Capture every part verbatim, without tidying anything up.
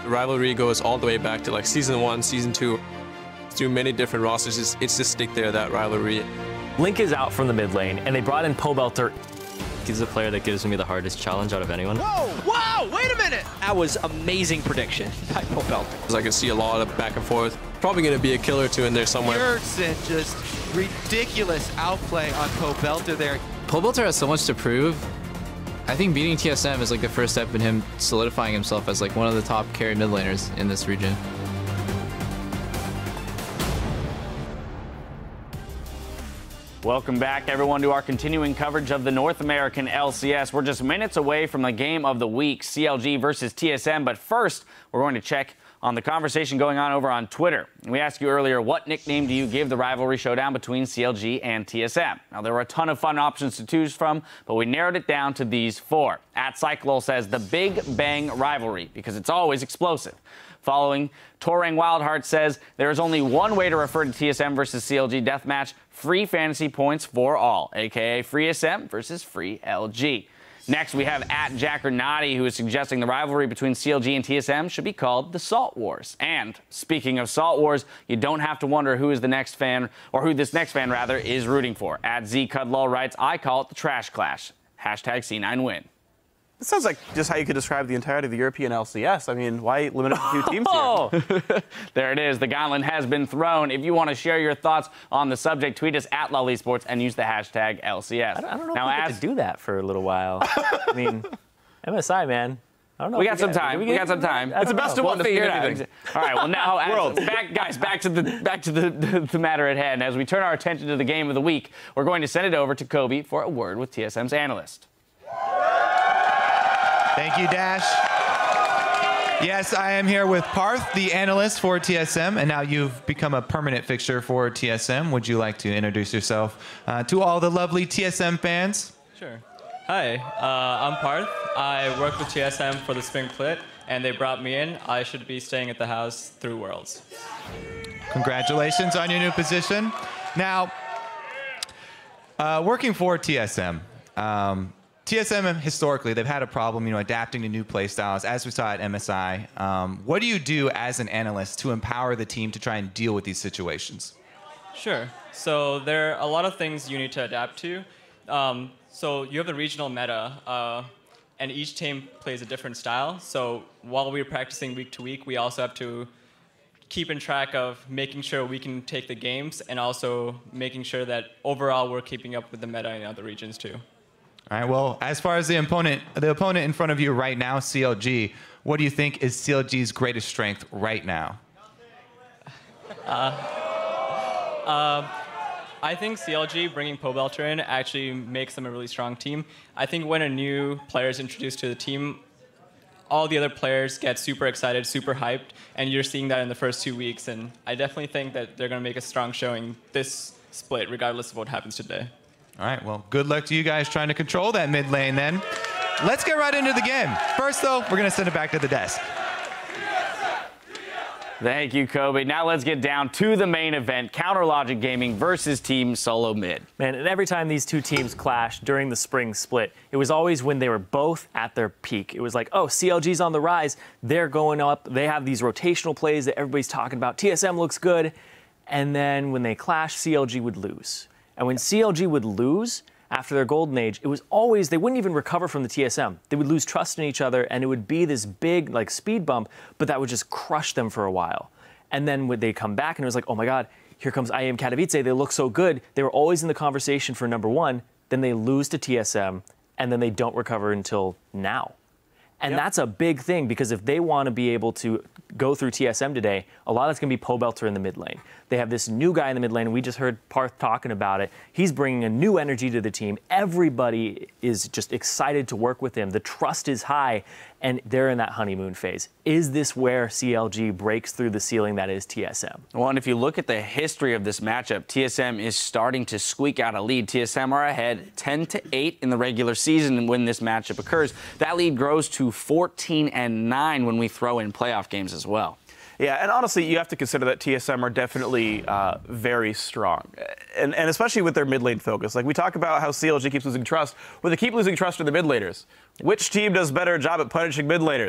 The rivalry goes all the way back to like season one, season two. Through many different rosters, it's, it's just stick there, that rivalry. Link is out from the mid lane, and they brought in Pobelter. He's the player that gives me the hardest challenge out of anyone. Whoa! Wow! Wait a minute! That was amazing prediction by Pobelter. I can see a lot of back and forth. Probably going to be a kill or two in there somewhere. Yerson just ridiculous outplay on Pobelter there. Pobelter has so much to prove. I think beating T S M is like the first step in him solidifying himself as like one of the top carry mid laners in this region. Welcome back, everyone, to our continuing coverage of the North American L C S. We're just minutes away from the game of the week, C L G versus T S M. But first, we're going to check on the conversation going on over on Twitter. We asked you earlier, what nickname do you give the rivalry showdown between C L G and T S M? Now, there were a ton of fun options to choose from, but we narrowed it down to these four. At Cyclol says the Big Bang Rivalry, because it's always explosive. Following, Torang Wildheart says there is only one way to refer to T S M versus C L G deathmatch, free fantasy points for all, a k a free S M versus free L G. Next, we have at Jacker Noddy, who is suggesting the rivalry between C L G and T S M should be called the Salt Wars. And speaking of Salt Wars, you don't have to wonder who is the next fan, or who this next fan, rather, is rooting for. At Z Cudlaw writes, I call it the Trash Clash. Hashtag C nine win. This sounds like just how you could describe the entirety of the European L C S. I mean, why limit it to two teams here? There it is. The gauntlet has been thrown. If you want to share your thoughts on the subject, tweet us at Lolly Sports and use the hashtag L C S. I don't, I don't know now, if we as, get to do that for a little while. I mean, M S I, man. I don't know. We got some time. We, we got some time. It's the best of we'll one figure it out. anything. All right. Well, now, as, back, guys, back to the back to the, the, the matter at hand. As we turn our attention to the game of the week, we're going to send it over to Kobe for a word with T S M's analyst. Thank you, Dash. Yes, I am here with Parth, the analyst for T S M, and now you've become a permanent fixture for T S M. Would you like to introduce yourself uh, to all the lovely T S M fans? Sure. Hi, uh, I'm Parth. I work with T S M for the Spring Split, and they brought me in. I should be staying at the house through Worlds. Congratulations on your new position. Now, uh, working for T S M, um, T S M historically, they've had a problem, you know, adapting to new play styles, as we saw at M S I. Um, what do you do as an analyst to empower the team to try and deal with these situations? Sure. So there are a lot of things you need to adapt to. Um, so you have the regional meta, uh, and each team plays a different style. So while we're practicing week to week, we also have to keep in track of making sure we can take the games and also making sure that overall we're keeping up with the meta in other regions too. All right, well, as far as the opponent, the opponent in front of you right now, C L G, what do you think is C L G's greatest strength right now? Uh, uh, I think C L G bringing Pobelter in actually makes them a really strong team. I think when a new player is introduced to the team, all the other players get super excited, super hyped, and you're seeing that in the first two weeks. And I definitely think that they're going to make a strong showing this split, regardless of what happens today. All right, well, good luck to you guys trying to control that mid lane then. Let's get right into the game. First, though, we're going to send it back to the desk. Thank you, Kobe. Now let's get down to the main event, Counter Logic Gaming versus Team Solo Mid. Man, and every time these two teams clashed during the spring split, it was always when they were both at their peak. It was like, oh, C L G's on the rise. They're going up. They have these rotational plays that everybody's talking about. T S M looks good. And then when they clash, C L G would lose. And when C L G would lose after their golden age, it was always, they wouldn't even recover from the T S M. They would lose trust in each other, and it would be this big like speed bump, but that would just crush them for a while. And then when they come back, and it was like, oh my God, here comes I A M Katowice. They look so good. They were always in the conversation for number one. Then they lose to T S M, and then they don't recover until now. And yep. That's a big thing, because if they want to be able to go through T S M today, a lot of it's going to be Pobelter in the mid lane. They have this new guy in the mid lane, and we just heard Parth talking about it. He's bringing a new energy to the team. Everybody is just excited to work with him. The trust is high, and they're in that honeymoon phase. Is this where C L G breaks through the ceiling that is T S M? Well, and if you look at the history of this matchup, T S M is starting to squeak out a lead. T S M are ahead ten to eight in the regular season when this matchup occurs. That lead grows to fourteen and nine when we throw in playoff games as well. Yeah, and honestly, you have to consider that T S M are definitely uh, very strong, and, and especially with their mid lane focus. Like, we talk about how C L G keeps losing trust. Well, they keep losing trust to the mid laners. Which team does a better job at punishing mid laners?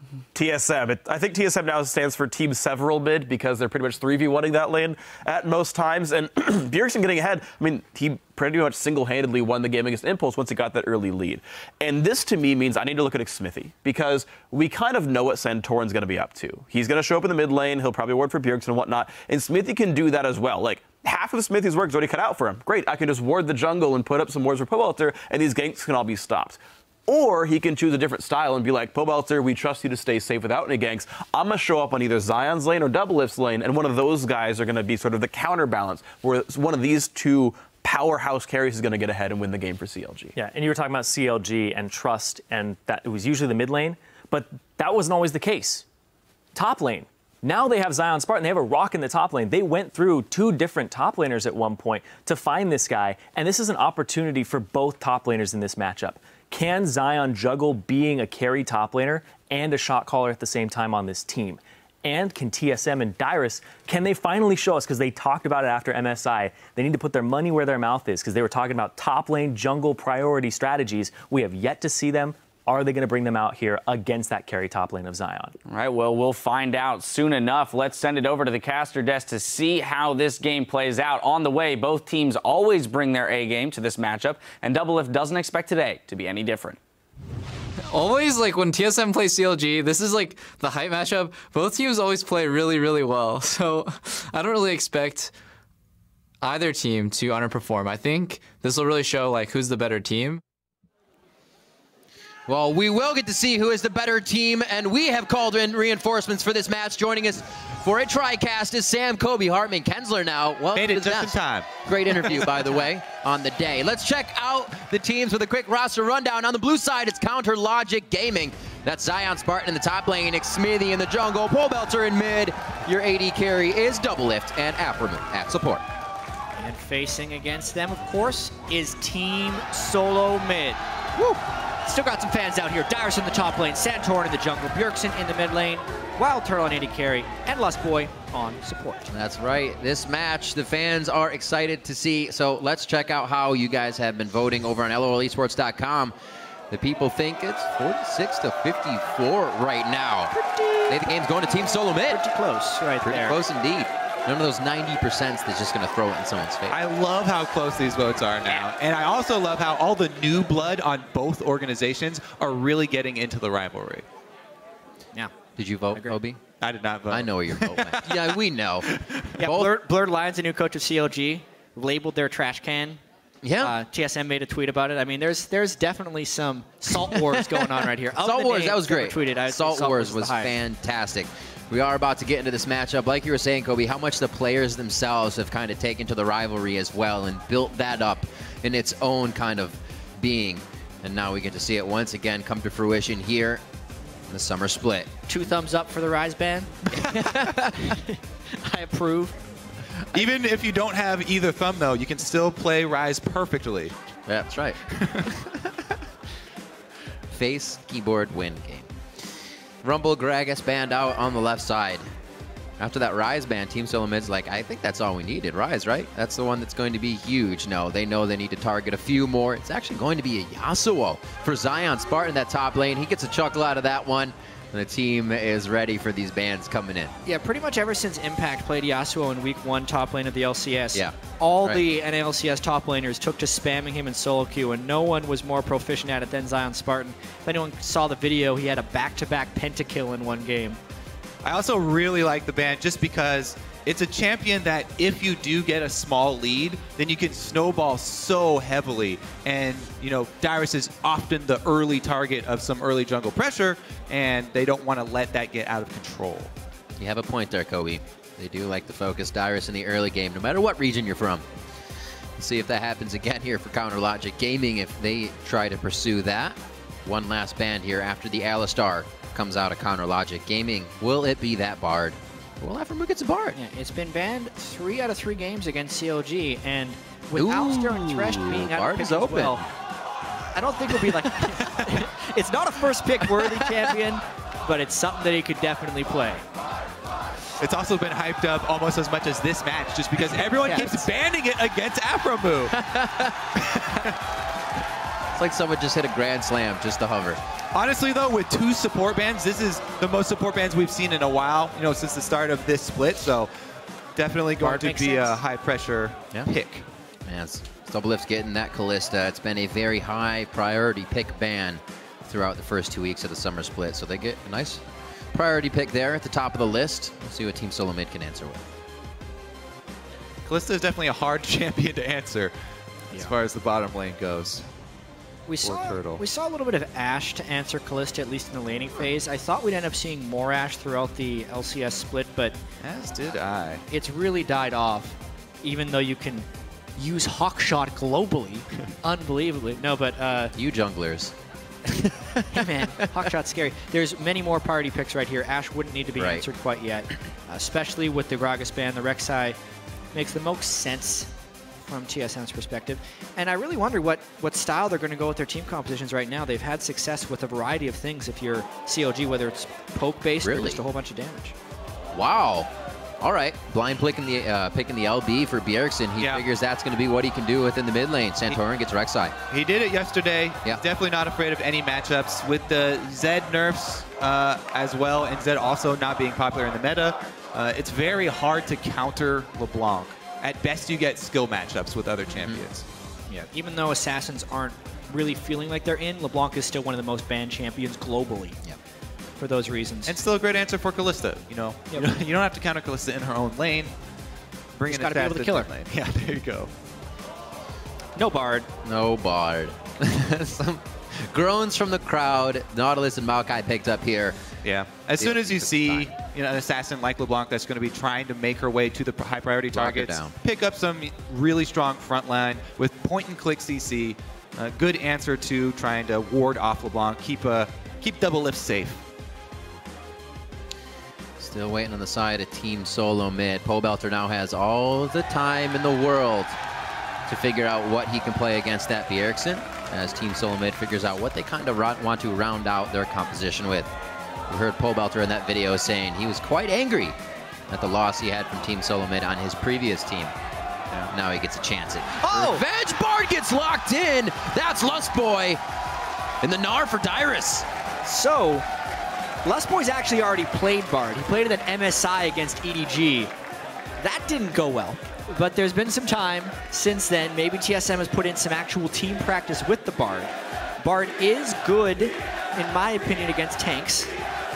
T S M. It, I think T S M now stands for Team Several Mid because they're pretty much three v one-ing that lane at most times. And Bjergsen getting ahead, I mean, he pretty much single-handedly won the game against Impulse once he got that early lead. And this, to me, means I need to look at Xmithie because we kind of know what Santorin's going to be up to. He's going to show up in the mid lane. He'll probably ward for Bjergsen and whatnot. And Xmithie can do that as well. Like, half of Xmithie's work is already cut out for him. Great, I can just ward the jungle and put up some wards for Pobelter, and these ganks can all be stopped. Or he can choose a different style and be like, Pobelter, we trust you to stay safe without any ganks. I'm going to show up on either Zion's lane or Doublelift's lane, and one of those guys are going to be sort of the counterbalance, where one of these two powerhouse carries is going to get ahead and win the game for C L G. Yeah, and you were talking about C L G and trust, and that it was usually the mid lane, but that wasn't always the case. Top lane. Now they have Zion Spartan. They have a rock in the top lane. They went through two different top laners at one point to find this guy, and this is an opportunity for both top laners in this matchup. Can Zion juggle being a carry top laner and a shot caller at the same time on this team? And can T S M and Dyrus, can they finally show us, because they talked about it after M S I, they need to put their money where their mouth is, because they were talking about top lane jungle priority strategies. We have yet to see them. Are they going to bring them out here against that carry top lane of Zion? All right, well, we'll find out soon enough. Let's send it over to the caster desk to see how this game plays out. On the way, both teams always bring their A game to this matchup, and Doublelift doesn't expect today to be any different. Always, like, when T S M plays C L G, this is, like, the hype matchup. Both teams always play really, really well. So I don't really expect either team to underperform. I think this will really show, like, who's the better team. Well, we will get to see who is the better team, and we have called in reinforcements for this match. Joining us for a TriCast is Sam, Kobe, Hartman, Kensler now. Welcome Made it to the just nest. in time. Great interview, by the way, on the day. Let's check out the teams with a quick roster rundown. On the blue side, it's Counter Logic Gaming. That's Zion Spartan in the top lane, Xmithie in the jungle, Pobelter in mid. Your A D carry is Doublelift and Aphromoo at support. And facing against them, of course, is Team Solo Mid. Woo! Still got some fans out here. Dyrus in the top lane, Santorin in the jungle, Bjergsen in the mid lane, Wild Turtle on A D carry, and Lustboy on support. That's right. This match, the fans are excited to see. So let's check out how you guys have been voting over on L O L esports dot com. The people think it's forty-six to fifty-four right now. Pretty, I think the game's going to Team Solo Mid. Pretty close right Pretty there. close indeed. None of those ninety percent that's just going to throw it in someone's face. I love how close these votes are now. And I also love how all the new blood on both organizations are really getting into the rivalry. Yeah. Did you vote, Kobe? I did not vote. I know where your vote went. Yeah, we know. Yeah, Blurred, Blurred Lions, the new coach of C L G, labeled their trash can. Yeah. Uh, T S M made a tweet about it. I mean, there's there's definitely some Salt Wars going on right here. Of Salt the Wars, names that was great. Tweeted, I'd say Salt, Salt Wars was, was the highest. fantastic. We are about to get into this matchup. Like you were saying, Kobe, how much the players themselves have kind of taken to the rivalry as well and built that up in its own kind of being. And now we get to see it once again come to fruition here in the summer split. Two thumbs up for the Rise band. I approve. Even if you don't have either thumb, though, you can still play Rise perfectly. That's right. Face, keyboard, win game. Rumble, Gragas band out on the left side. After that Rise ban, Team Solo Mid's like, I think that's all we needed. Rise, right? That's the one that's going to be huge. No, they know they need to target a few more. It's actually going to be a Yasuo for Zion Spartan in that top lane. He gets a chuckle out of that one. And the team is ready for these bans coming in. Yeah, pretty much ever since Impact played Yasuo in week one top lane of the L C S, yeah, all right. the N A L C S top laners took to spamming him in solo queue, and no one was more proficient at it than Zion Spartan. If anyone saw the video, he had a back-to-back pentakill in one game. I also really like the ban just because it's a champion that if you do get a small lead, then you can snowball so heavily. And, you know, Dyrus is often the early target of some early jungle pressure, and they don't want to let that get out of control. You have a point there, Kobe. They do like to focus Dyrus in the early game, no matter what region you're from. Let's see if that happens again here for Counter Logic Gaming if they try to pursue that. One last band here after the Alistar comes out of Counter Logic Gaming. Will it be that Bard? Well, Aphromoo gets a Bard. Yeah, it's been banned three out of three games against C L G, and with Alistar and Thresh being out Bard of pick is as open. well, I don't think it'll be like... It's not a first pick worthy champion, but it's something that he could definitely play. It's also been hyped up almost as much as this match just because everyone Yeah, keeps it's- banning it against Aphromoo. It's like someone just hit a grand slam just to hover. Honestly, though, with two support bans, this is the most support bans we've seen in a while, you know, since the start of this split. So definitely going Bard to makes be sense. a high-pressure Yeah. pick. Man, Doublelift's getting that Kalista. It's been a very high priority pick ban throughout the first two weeks of the summer split. So they get a nice priority pick there at the top of the list. We'll see what Team Solo Mid can answer with. Kalista is definitely a hard champion to answer as Yeah. far as the bottom lane goes. We saw, Turtle. we saw a little bit of Ashe to answer Kalista, at least in the laning phase. I thought we'd end up seeing more Ashe throughout the L C S split, but As did I. it's really died off, even though you can use Hawkshot globally. Unbelievably. No, but... Uh, You junglers. hey, man, Hawkshot's scary. There's many more priority picks right here. Ashe wouldn't need to be Right. answered quite yet, uh, especially with the Gragas ban. The Rek'Sai makes the most sense from T S M's perspective. And I really wonder what, what style they're going to go with their team compositions right now. They've had success with a variety of things if you're C L G, whether it's poke-based or Really? just a whole bunch of damage. Wow. All right. Blind picking the uh, picking the L B for Bjergsen. He Yeah. figures that's going to be what he can do within the mid lane. Santorin gets Rek'Sai. He did it yesterday. Yeah. He's definitely not afraid of any matchups. With the Zed nerfs uh, as well, and Zed also not being popular in the meta, uh, it's very hard to counter LeBlanc. At best, you get skill matchups with other champions. Yeah. Even though Assassins aren't really feeling like they're in, LeBlanc is still one of the most banned champions globally. Yep. For those reasons. And still a great answer for Kalista. You know, Yep. you, don't, you don't have to counter Kalista in her own lane. Bring Just in gotta be able to kill her. Lane. Yeah, there you go. No Bard. No Bard. Some groans from the crowd. Nautilus and Maokai picked up here. Yeah. As Yeah, soon as you it's see fine. you know, an assassin like LeBlanc that's going to be trying to make her way to the pr- high priority Lock it targets, down. pick up some really strong front line with point and click C C. A good answer to trying to ward off LeBlanc. Keep a keep Doublelift safe. Still waiting on the side of Team Solo Mid. Pobelter now has all the time in the world to figure out what he can play against that Bjergsen, as Team Solo Mid figures out what they kind of want to round out their composition with. We heard Pobelter in that video saying he was quite angry at the loss he had from Team Solo Mid on his previous team. Yeah. Now he gets a chance at Oh! Revenge. Bard gets locked in. That's Lustboy. And the Gnar for Dyrus. So, Lustboy's actually already played Bard. He played it at M S I against E D G. That didn't go well. But there's been some time since then. Maybe T S M has put in some actual team practice with the Bard. Bard is good, in my opinion, against tanks.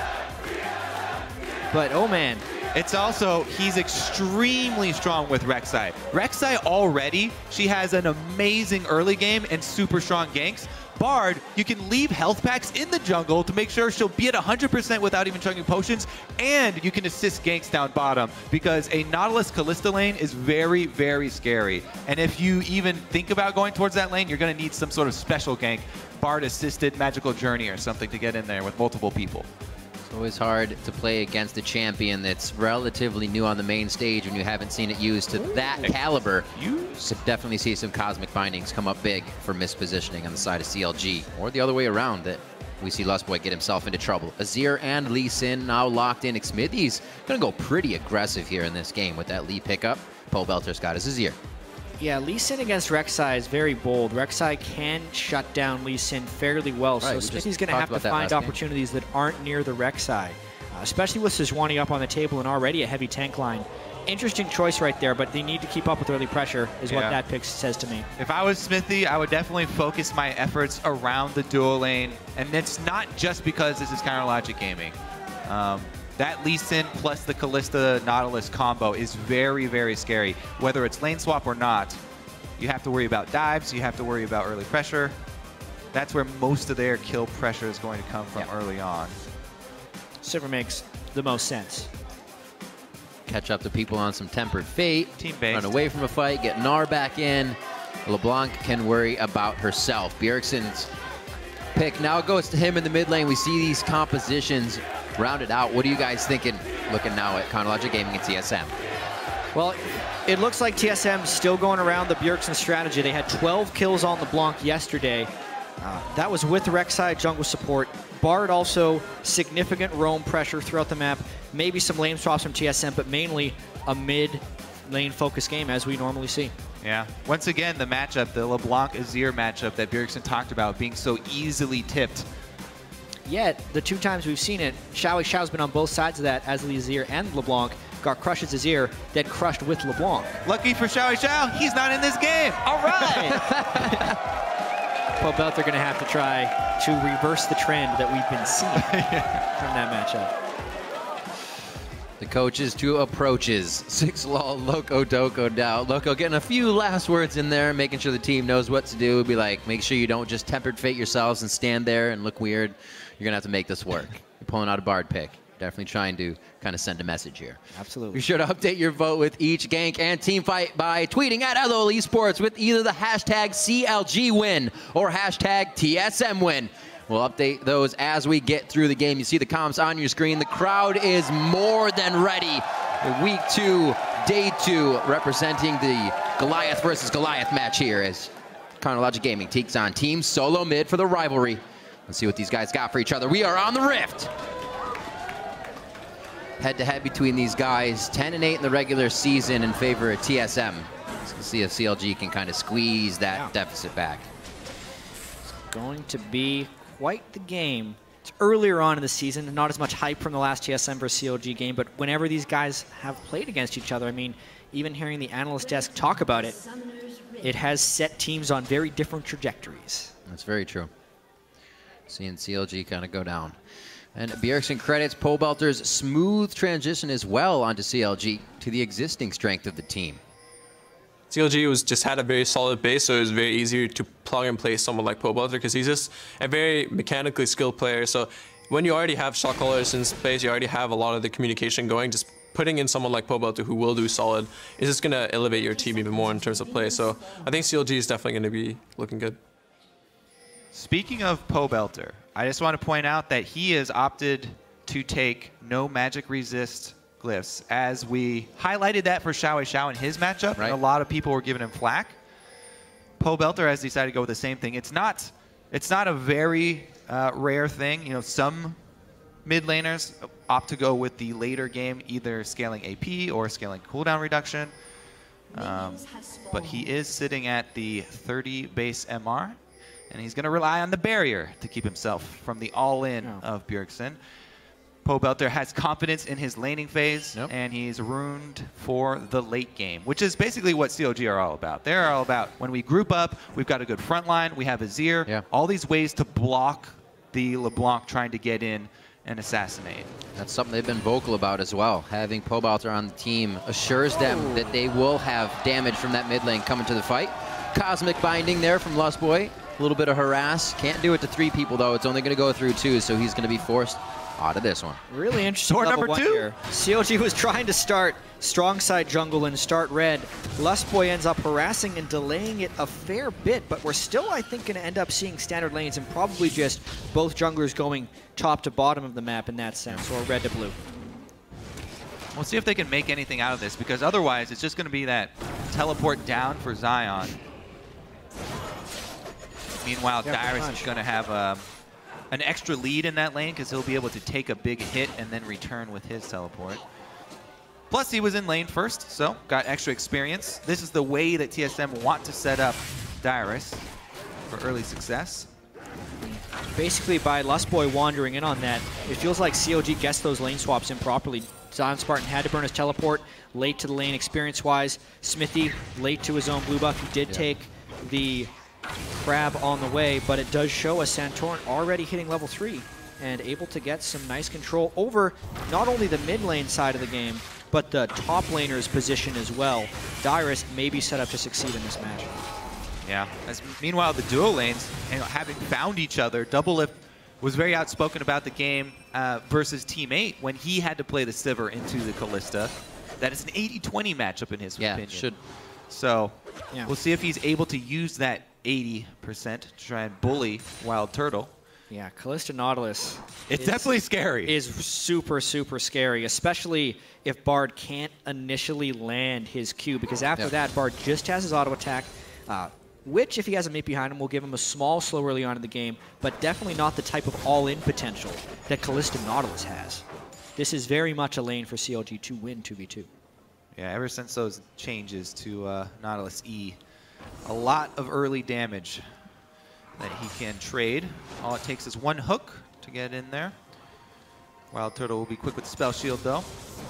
But, oh man. It's also, he's extremely strong with Rek'Sai. Rek'Sai already, she has an amazing early game and super strong ganks. Bard, you can leave health packs in the jungle to make sure she'll be at one hundred percent without even chugging potions, and you can assist ganks down bottom because a Nautilus Kalista lane is very, very scary. And if you even think about going towards that lane, you're going to need some sort of special gank, Bard assisted magical journey or something to get in there with multiple people. It's always hard to play against a champion that's relatively new on the main stage when you haven't seen it used to that caliber. You should definitely see some cosmic bindings come up big for mispositioning on the side of C L G, or the other way around, that we see Lustboy get himself into trouble. Azir and Lee Sin now locked in. Xmithie's gonna go pretty aggressive here in this game with that Lee pickup. Pobelter's got his Azir. Yeah, Lee Sin against Rek'Sai is very bold. Rek'Sai can shut down Lee Sin fairly well, Right, so we just Smithy's going to talked have to about that find last game. opportunities that aren't near the Rek'Sai, uh, especially with Sejuani up on the table and already a heavy tank line. Interesting choice right there, but they need to keep up with early pressure, is what Yeah. that pick says to me. If I was Smithy, I would definitely focus my efforts around the dual lane, and it's not just because this is Counter Logic Gaming. Um, that Lee Sin plus the Kalista Nautilus combo is very, very scary. Whether it's lane swap or not, you have to worry about dives, you have to worry about early pressure. That's where most of their kill pressure is going to come from Yep. early on. Silver makes the most sense. Catch up to people on some tempered fate. Team-based. Run away from a fight, get Gnar back in. LeBlanc can worry about herself. Bjergsen's pick now goes to him in the mid lane. We see these compositions rounded out. What are you guys thinking looking now at Counter Logic Gaming and T S M? Well, it looks like T S M's still going around the Bjergsen strategy. They had twelve kills on LeBlanc yesterday. Uh, that was with Rek'Sai jungle support. Bard also significant roam pressure throughout the map. Maybe some lane swaps from T S M, but mainly a mid lane-focused game as we normally see. Yeah. Once again, the matchup, the LeBlanc-Azir matchup that Bjergsen talked about being so easily tipped. Yet, the two times we've seen it, Xiao Xiao's been on both sides of that as Azir and LeBlanc. Got crushed as Azir, then crushed with LeBlanc. Lucky for Xiao Xiao, he's not in this game. All right! Pobelter going to have to try to reverse the trend that we've been seeing from that matchup. The coaches to approaches. Six Law, Loco Doco Dow. Loco getting a few last words in there, making sure the team knows what to do. Would be like, make sure you don't just tempered fate yourselves and stand there and look weird. You're going to have to make this work. You're pulling out a Bard pick. Definitely trying to kind of send a message here. Absolutely. Be sure to update your vote with each gank and team fight by tweeting at L O L Esports with either the hashtag C L G win or hashtag T S M win. We'll update those as we get through the game. You see the comms on your screen. The crowd is more than ready. Week two, day two, representing the Goliath versus Goliath match here as Chronologic Gaming takes on Team Solo Mid for the rivalry. Let's see what these guys got for each other. We are on the Rift. Head-to-head between these guys, ten and eight in the regular season in favor of T S M. Let's see if C L G can kind of squeeze that yeah. deficit back. It's going to be quite the game. It's earlier on in the season, not as much hype from the last T S M versus C L G game, but whenever these guys have played against each other, I mean, even hearing the analyst desk talk about it, it has set teams on very different trajectories. That's very true. Seeing C L G kind of go down. And Bjergsen credits Pobelter's smooth transition as well onto C L G to the existing strength of the team. C L G was just had a very solid base, so it was very easy to plug and play someone like Pobelter because he's just a very mechanically skilled player. So when you already have shot callers in space, you already have a lot of the communication going. Just putting in someone like Pobelter who will do solid is just going to elevate your team even more in terms of play. So I think C L G is definitely going to be looking good. Speaking of Pobelter, I just want to point out that he has opted to take no magic resist glyphs, as we highlighted that for Xiao Xiao in his matchup, right. And a lot of people were giving him flack. Pobelter has decided to go with the same thing. It's not, it's not a very uh, rare thing. You know, some mid laners opt to go with the later game, either scaling A P or scaling cooldown reduction. Um, but he is sitting at the thirty base M R. And he's going to rely on the barrier to keep himself from the all-in oh. of Bjergsen. Pobelter has confidence in his laning phase, yep. and he's ruined for the late game, which is basically what C L G are all about. They're all about when we group up, we've got a good front line, we have Azir, yeah. all these ways to block the LeBlanc trying to get in and assassinate. That's something they've been vocal about as well. Having Pobelter on the team assures them oh. that they will have damage from that mid lane coming to the fight. Cosmic Binding there from Lustboy. A little bit of harass. Can't do it to three people, though. It's only going to go through two, so he's going to be forced out of this one. Really interesting Door level number one two. Here. C L G was trying to start strong side jungle and start red. Lustboy ends up harassing and delaying it a fair bit, but we're still, I think, going to end up seeing standard lanes and probably just both junglers going top to bottom of the map in that sense, or red to blue. We'll see if they can make anything out of this, because otherwise it's just going to be that teleport down for Zion. Meanwhile, yeah, Dyrus is going to have um, an extra lead in that lane because he'll be able to take a big hit and then return with his teleport. Plus, he was in lane first, so got extra experience. This is the way that T S M want to set up Dyrus for early success. Basically, by Lustboy wandering in on that, it feels like C L G guessed those lane swaps improperly. Zion Spartan had to burn his teleport late to the lane experience-wise. Smithy late to his own blue buff. He did yeah. take the crab on the way, but it does show us Santorin already hitting level three and able to get some nice control over not only the mid lane side of the game, but the top laner's position as well. Dyrus may be set up to succeed in this match. Yeah. As meanwhile, the duo lanes, you know, having found each other, Doublelift was very outspoken about the game uh, versus Team eight when he had to play the Sivir into the Kalista. That is an eighty twenty matchup in his yeah, opinion. Should. So yeah. we'll see if he's able to use that eighty percent to try and bully Wild Turtle. Yeah, Kalista Nautilus. It's is, definitely scary. Is super, super scary, especially if Bard can't initially land his Q, because after yep. that, Bard just has his auto attack, uh, which, if he has a mate behind him, will give him a small slow early on in the game, but definitely not the type of all-in potential that Kalista Nautilus has. This is very much a lane for C L G to win two v two. Yeah, ever since those changes to uh, Nautilus E, a lot of early damage that he can trade. All it takes is one hook to get in there. Wild Turtle will be quick with the Spell Shield, though.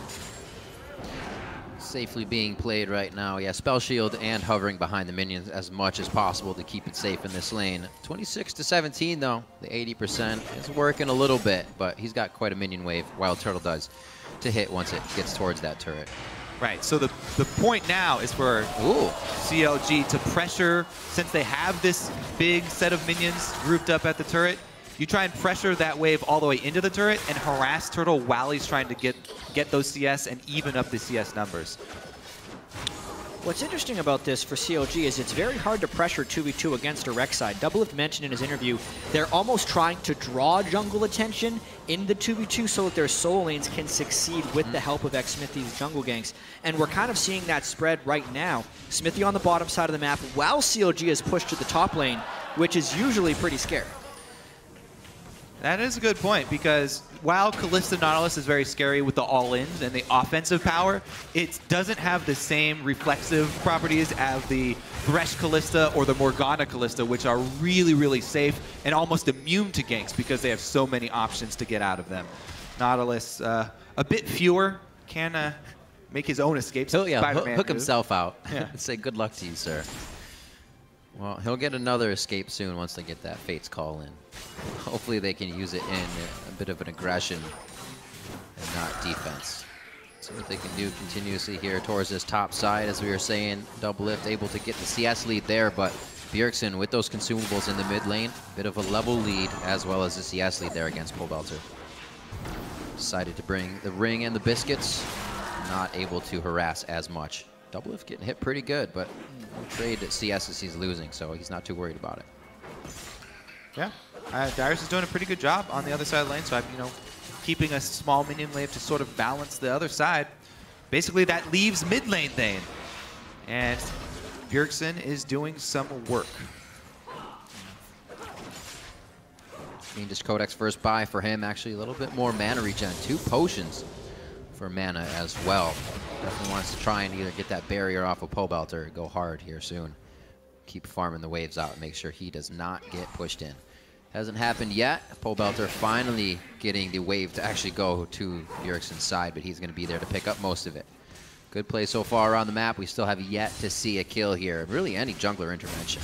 Safely being played right now. Yeah, Spell Shield and hovering behind the minions as much as possible to keep it safe in this lane. twenty-six to seventeen, though. The eighty percent is working a little bit, but he's got quite a minion wave, Wild Turtle does, to hit once it gets towards that turret. Right, so the, the point now is for Ooh. C L G to pressure, since they have this big set of minions grouped up at the turret, you try and pressure that wave all the way into the turret and harass Turtle while he's trying to get, get those C S and even up the C S numbers. What's interesting about this for C L G is it's very hard to pressure two v two against a Rek'Sai. Doublelift mentioned in his interview they're almost trying to draw jungle attention in the two v two so that their solo lanes can succeed with mm-hmm. the help of Xmithie's jungle ganks. And we're kind of seeing that spread right now. Xmithie on the bottom side of the map while C L G is pushed to the top lane, which is usually pretty scary. That is a good point, because while Kalista Nautilus is very scary with the all-ins and the offensive power, it doesn't have the same reflexive properties as the Thresh Kalista or the Morgana Kalista, which are really, really safe and almost immune to ganks because they have so many options to get out of them. Nautilus, uh, a bit fewer, can uh, make his own escapes. He'll yeah, hook, hook himself out yeah. and say good luck to you, sir. Well, he'll get another escape soon once they get that Fate's Call in. Hopefully they can use it in a bit of an aggression and not defense. See what they can do continuously here towards this top side. As we were saying, Doublelift able to get the C S lead there, but Bjergsen with those consumables in the mid lane, bit of a level lead as well as the C S lead there against Pobelter. Decided to bring the ring and the biscuits, not able to harass as much. Doublelift getting hit pretty good, but trade C S as he's losing, so he's not too worried about it. Yeah, uh, Darius is doing a pretty good job on the other side of the lane, so I'm, you know, keeping a small minion wave to sort of balance the other side. Basically, that leaves mid lane then, and Bjergsen is doing some work. Fiendish Codex first buy for him, actually a little bit more mana regen, two potions for mana as well. Definitely wants to try and either get that barrier off of Pobelter or go hard here soon. Keep farming the waves out and make sure he does not get pushed in. Hasn't happened yet. Pobelter finally getting the wave to actually go to Bjergsen's side, but he's going to be there to pick up most of it. Good play so far around the map. We still have yet to see a kill here. Really any jungler intervention.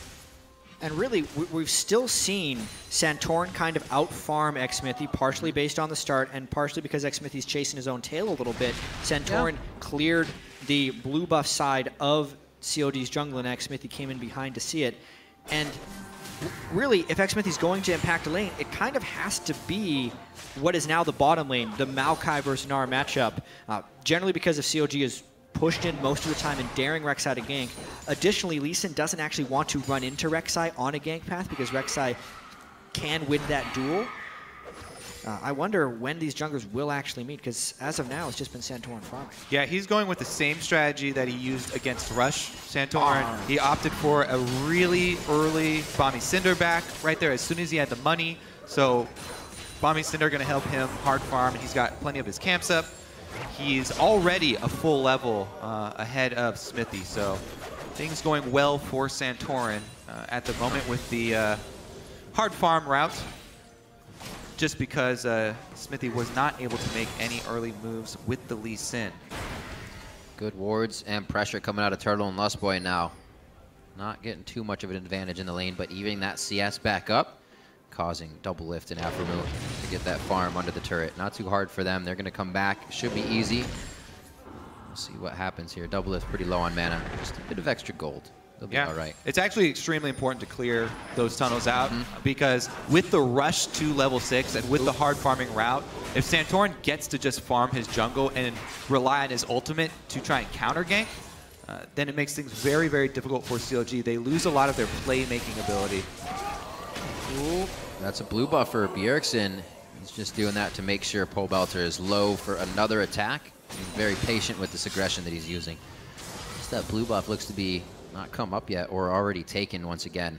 And really, we've still seen Santorin kind of out-farm Xmithie, partially based on the start and partially because Xmithie's chasing his own tail a little bit. Santorin yeah. cleared the blue buff side of C O D's jungle, and Xmithie came in behind to see it. And really, if Xmithie's going to impact a lane, it kind of has to be what is now the bottom lane, the Maokai versus Nara matchup. Uh, generally because if C O G is pushed in most of the time and daring Rek'Sai to gank. Additionally, Lee Sin doesn't actually want to run into Rek'Sai on a gank path because Rek'Sai can win that duel. Uh, I wonder when these junglers will actually meet, because as of now, it's just been Santorin farming. Yeah, he's going with the same strategy that he used against Rush. Santorin, oh. he opted for a really early Bami Cinder back right there as soon as he had the money. So Bami Cinder going to help him hard farm, and he's got plenty of his camps up. He's already a full level uh, ahead of Xmithie, so things going well for Santorin uh, at the moment with the uh, hard farm route. Just because uh, Xmithie was not able to make any early moves with the Lee Sin. Good wards and pressure coming out of Turtle and Lustboy now. Not getting too much of an advantage in the lane, but evening that C S back up, causing Doublelift and Aphromoon to get that farm under the turret. Not too hard for them. They're going to come back. Should be easy. We'll see what happens here. Doublelift pretty low on mana. Just a bit of extra gold. They'll be yeah. all right. It's actually extremely important to clear those tunnels out mm-hmm. because with the rush to level six and with Ooh. the hard farming route, if Santorin gets to just farm his jungle and rely on his ultimate to try and counter gank, uh, then it makes things very, very difficult for C L G. They lose a lot of their playmaking ability. Ooh. That's a blue buff for Bjergsen. He's just doing that to make sure Pobelter is low for another attack. He's very patient with this aggression that he's using. Just that blue buff looks to be not come up yet or already taken once again.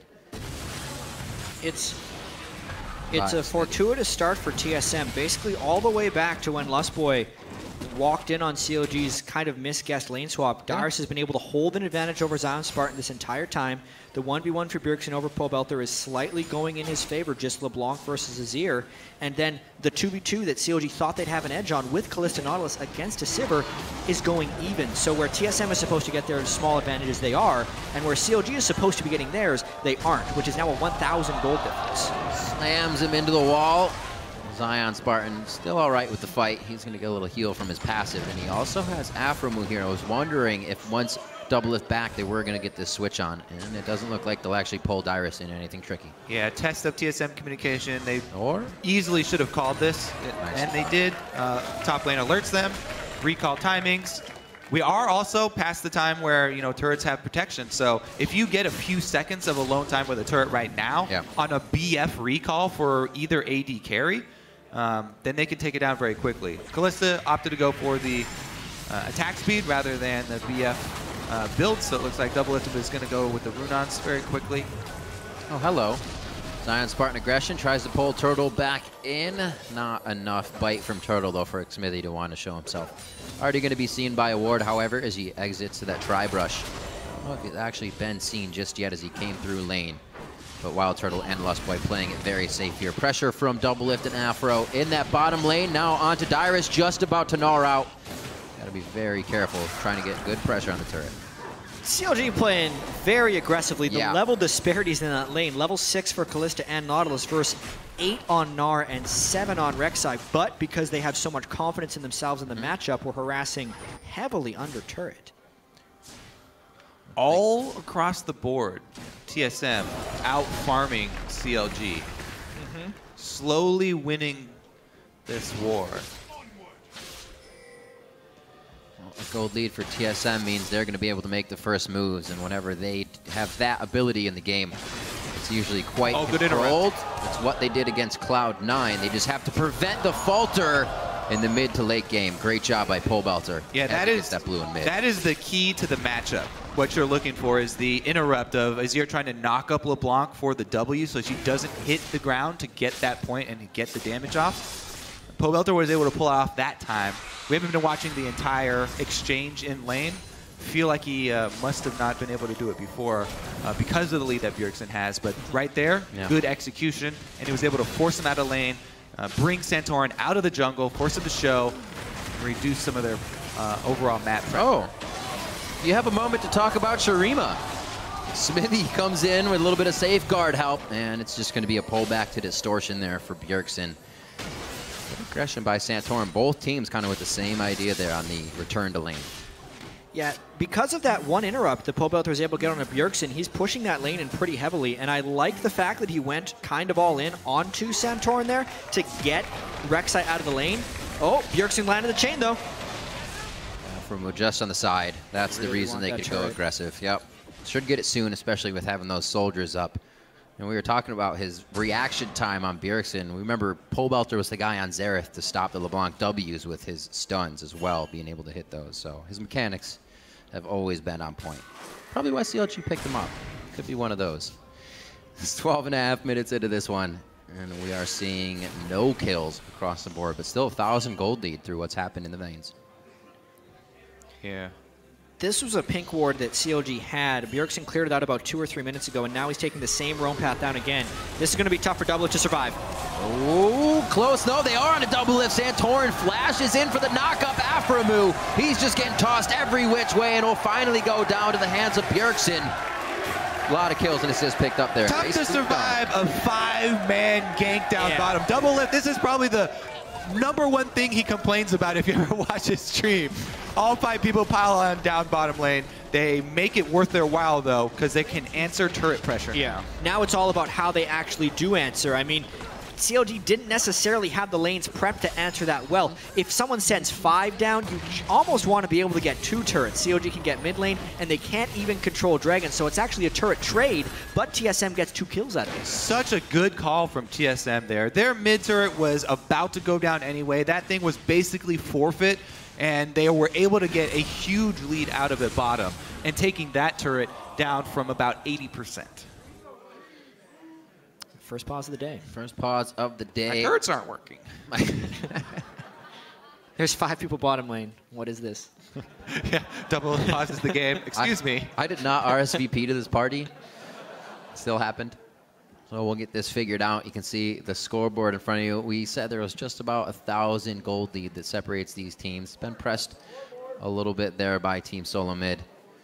It's it's a fortuitous start for T S M, basically all the way back to when Lustboy walked in on C L G's kind of misguessed lane swap. Dyrus has been able to hold an advantage over Zion Spartan this entire time. The one v one for Bjergsen over Pobelter is slightly going in his favor, just LeBlanc versus Azir. And then the two v two that C L G thought they'd have an edge on with Kalista Nautilus against a Sivir is going even. So where T S M is supposed to get their small advantages, they are, and where C L G is supposed to be getting theirs, they aren't, which is now a one thousand gold difference. Slams him into the wall. Zion Spartan still all right with the fight. He's going to get a little heal from his passive, and he also has Aphromoo here. I was wondering if once Doublelift back, they were going to get this switch on, and it doesn't look like they'll actually pull Dyrus in anything tricky. Yeah, test of T S M communication. They or? easily should have called this, nice. and they did. Uh, top lane alerts them, recall timings. We are also past the time where, you know, turrets have protection. So if you get a few seconds of alone time with a turret right now yeah. on a B F recall for either A D carry, um, then they can take it down very quickly. Kalista opted to go for the uh, attack speed rather than the B F uh, build, so it looks like Doublelift is going to go with the Runons very quickly. Oh, hello. Zion Spartan aggression tries to pull Turtle back in. Not enough bite from Turtle, though, for Xmithie to want to show himself. Already going to be seen by a ward, however, as he exits to that Tri-Brush. I don't know if he's actually been seen just yet as he came through lane. But Wild Turtle and Lustboy playing it very safe here. Pressure from Doublelift and Afro in that bottom lane. Now onto Dyrus, just about to gnaw out. Got to be very careful trying to get good pressure on the turret. C L G playing very aggressively. The yeah. level disparities in that lane. Level six for Kalista and Nautilus versus eight on Gnar and seven on Rek'Sai. But because they have so much confidence in themselves in the mm-hmm. matchup, we're harassing heavily under turret. All across the board, T S M out farming C L G. Mm-hmm. Slowly winning this war. A gold lead for T S M means they're going to be able to make the first moves, and whenever they have that ability in the game, it's usually quite oh, controlled. It's what they did against Cloud nine. They just have to prevent the falter in the mid to late game. Great job by Pobelter. Yeah, that is that blue and mid. That is the key to the matchup. What you're looking for is the interrupt of Azir trying to knock up LeBlanc for the W so she doesn't hit the ground to get that point and get the damage off. Pobelter was able to pull off that time. We haven't been watching the entire exchange in lane. Feel like he uh, must have not been able to do it before uh, because of the lead that Bjergsen has. But right there, yeah. good execution, and he was able to force him out of lane, uh, bring Santorin out of the jungle, force him to show, and reduce some of their uh, overall map pressure. Oh, you have a moment to talk about Shurima. Xmithie comes in with a little bit of safeguard help, and it's just going to be a pullback to Distortion there for Bjergsen. Aggression by Santorin. Both teams kind of with the same idea there on the return to lane. Yeah, because of that one interrupt that Pobelter was able to get on a Bjergsen, he's pushing that lane in pretty heavily, and I like the fact that he went kind of all in onto Santorin there to get Rek'Sai out of the lane. Oh, Bjergsen landed the chain, though. Uh, from just on the side. That's really the reason they could turret. go aggressive. Yep. Should get it soon, especially with having those soldiers up. And we were talking about his reaction time on Bjergsen. We remember Pobelter was the guy on Xerath to stop the LeBlanc W's with his stuns as well, being able to hit those. So his mechanics have always been on point. Probably why C L G picked him up. Could be one of those. It's twelve and a half minutes into this one, and we are seeing no kills across the board, but still a thousand gold lead through what's happened in the lanes. Yeah. This was a pink ward that C L G had. Bjergsen cleared it out about two or three minutes ago, and now he's taking the same roam path down again. This is going to be tough for Doublelift to survive. Oh, close. No, they are on a Doublelift. Santorin flashes in for the knock-up Aphromoo. He's just getting tossed every which way, and will finally go down to the hands of Bjergsen. A lot of kills and assists picked up there. Tough to survive a five-man gank down yeah. bottom. Doublelift, this is probably the number one thing he complains about if you ever watch his stream. All five people pile on down bottom lane. They make it worth their while, though, because they can answer turret pressure yeah. now. Now it's all about how they actually do answer. I mean, C L G didn't necessarily have the lanes prepped to answer that well. If someone sends five down, you almost want to be able to get two turrets. C L G can get mid lane, and they can't even control Dragon, so it's actually a turret trade, but T S M gets two kills out of it. Such a good call from T S M there. Their mid turret was about to go down anyway. That thing was basically forfeit, and they were able to get a huge lead out of it bottom, and taking that turret down from about eighty percent. First pause of the day. First pause of the day. My turrets aren't working. There's five people bottom lane. What is this? Yeah, double pauses the game. Excuse I, me. I did not R S V P to this party. Still happened. So we'll get this figured out. You can see the scoreboard in front of you. We said there was just about a thousand gold lead that separates these teams. It's been pressed a little bit there by Team Solo Mid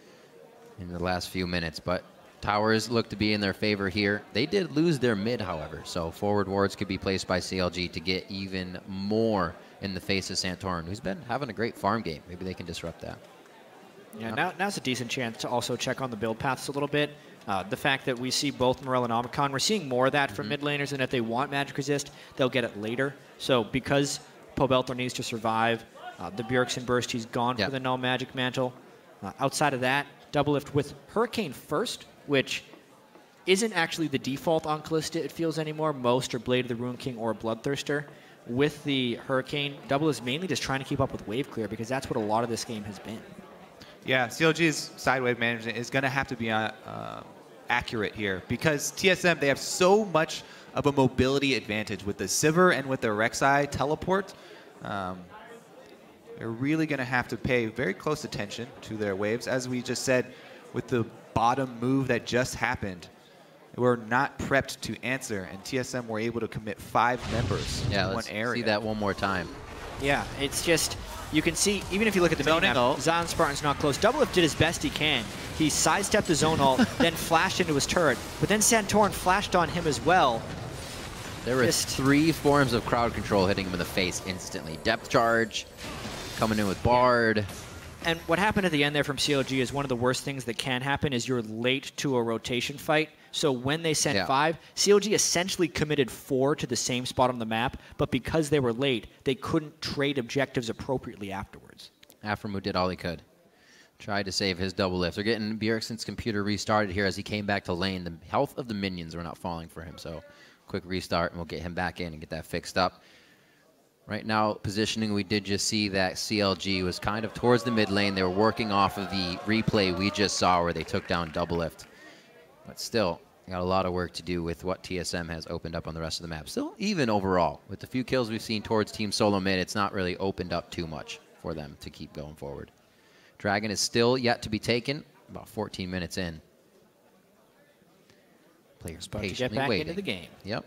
in the last few minutes, but towers look to be in their favor here. They did lose their mid, however, so forward wards could be placed by C L G to get even more in the face of Santorin, who's been having a great farm game. Maybe they can disrupt that. Yeah, now, now's a decent chance to also check on the build paths a little bit. Uh, the fact that we see both Morel and Omicron, we're seeing more of that from Mm-hmm. mid laners, and if they want Magic Resist, they'll get it later. So because Pobelter needs to survive, uh, the Bjergsen burst, he's gone Yep. for the null Magic Mantle. Uh, outside of that, double lift with Hurricane first, which isn't actually the default on Callista, it feels anymore. Most are Blade of the Rune King or Bloodthirster. With the Hurricane, double is mainly just trying to keep up with wave clear because that's what a lot of this game has been. Yeah, C L G's side wave management is going to have to be uh, uh, accurate here because T S M, they have so much of a mobility advantage with the Sivir and with the Rek'Sai teleport. Um, they're really going to have to pay very close attention to their waves. As we just said, with the bottom move that just happened, we're not prepped to answer, and T S M were able to commit five members Yeah, in let's one area. see that one more time. Yeah, it's just, you can see, even if you look at the Zoning minimap, ult. Zion Spartan's not close. Doublelift did as best he can. He sidestepped the zone ult, then flashed into his turret. But then Santorin flashed on him as well. There were Just- three forms of crowd control hitting him in the face instantly. Depth charge, coming in with Bard. And what happened at the end there from C L G is one of the worst things that can happen is you're late to a rotation fight. So when they sent Yeah. five, C L G essentially committed four to the same spot on the map, but because they were late, they couldn't trade objectives appropriately afterwards. Aframu did all he could. Tried to save his double lift. They're getting Bjergsen's computer restarted here as he came back to lane. The health of the minions were not falling for him, so quick restart and we'll get him back in and get that fixed up. Right now, positioning, we did just see that C L G was kind of towards the mid lane. They were working off of the replay we just saw where they took down double lift. But still, got a lot of work to do with what T S M has opened up on the rest of the map. Still even overall. With the few kills we've seen towards Team Solo Mid, it's not really opened up too much for them to keep going forward. Dragon is still yet to be taken, about fourteen minutes in. Players About to get patiently back waiting. into the game. Yep.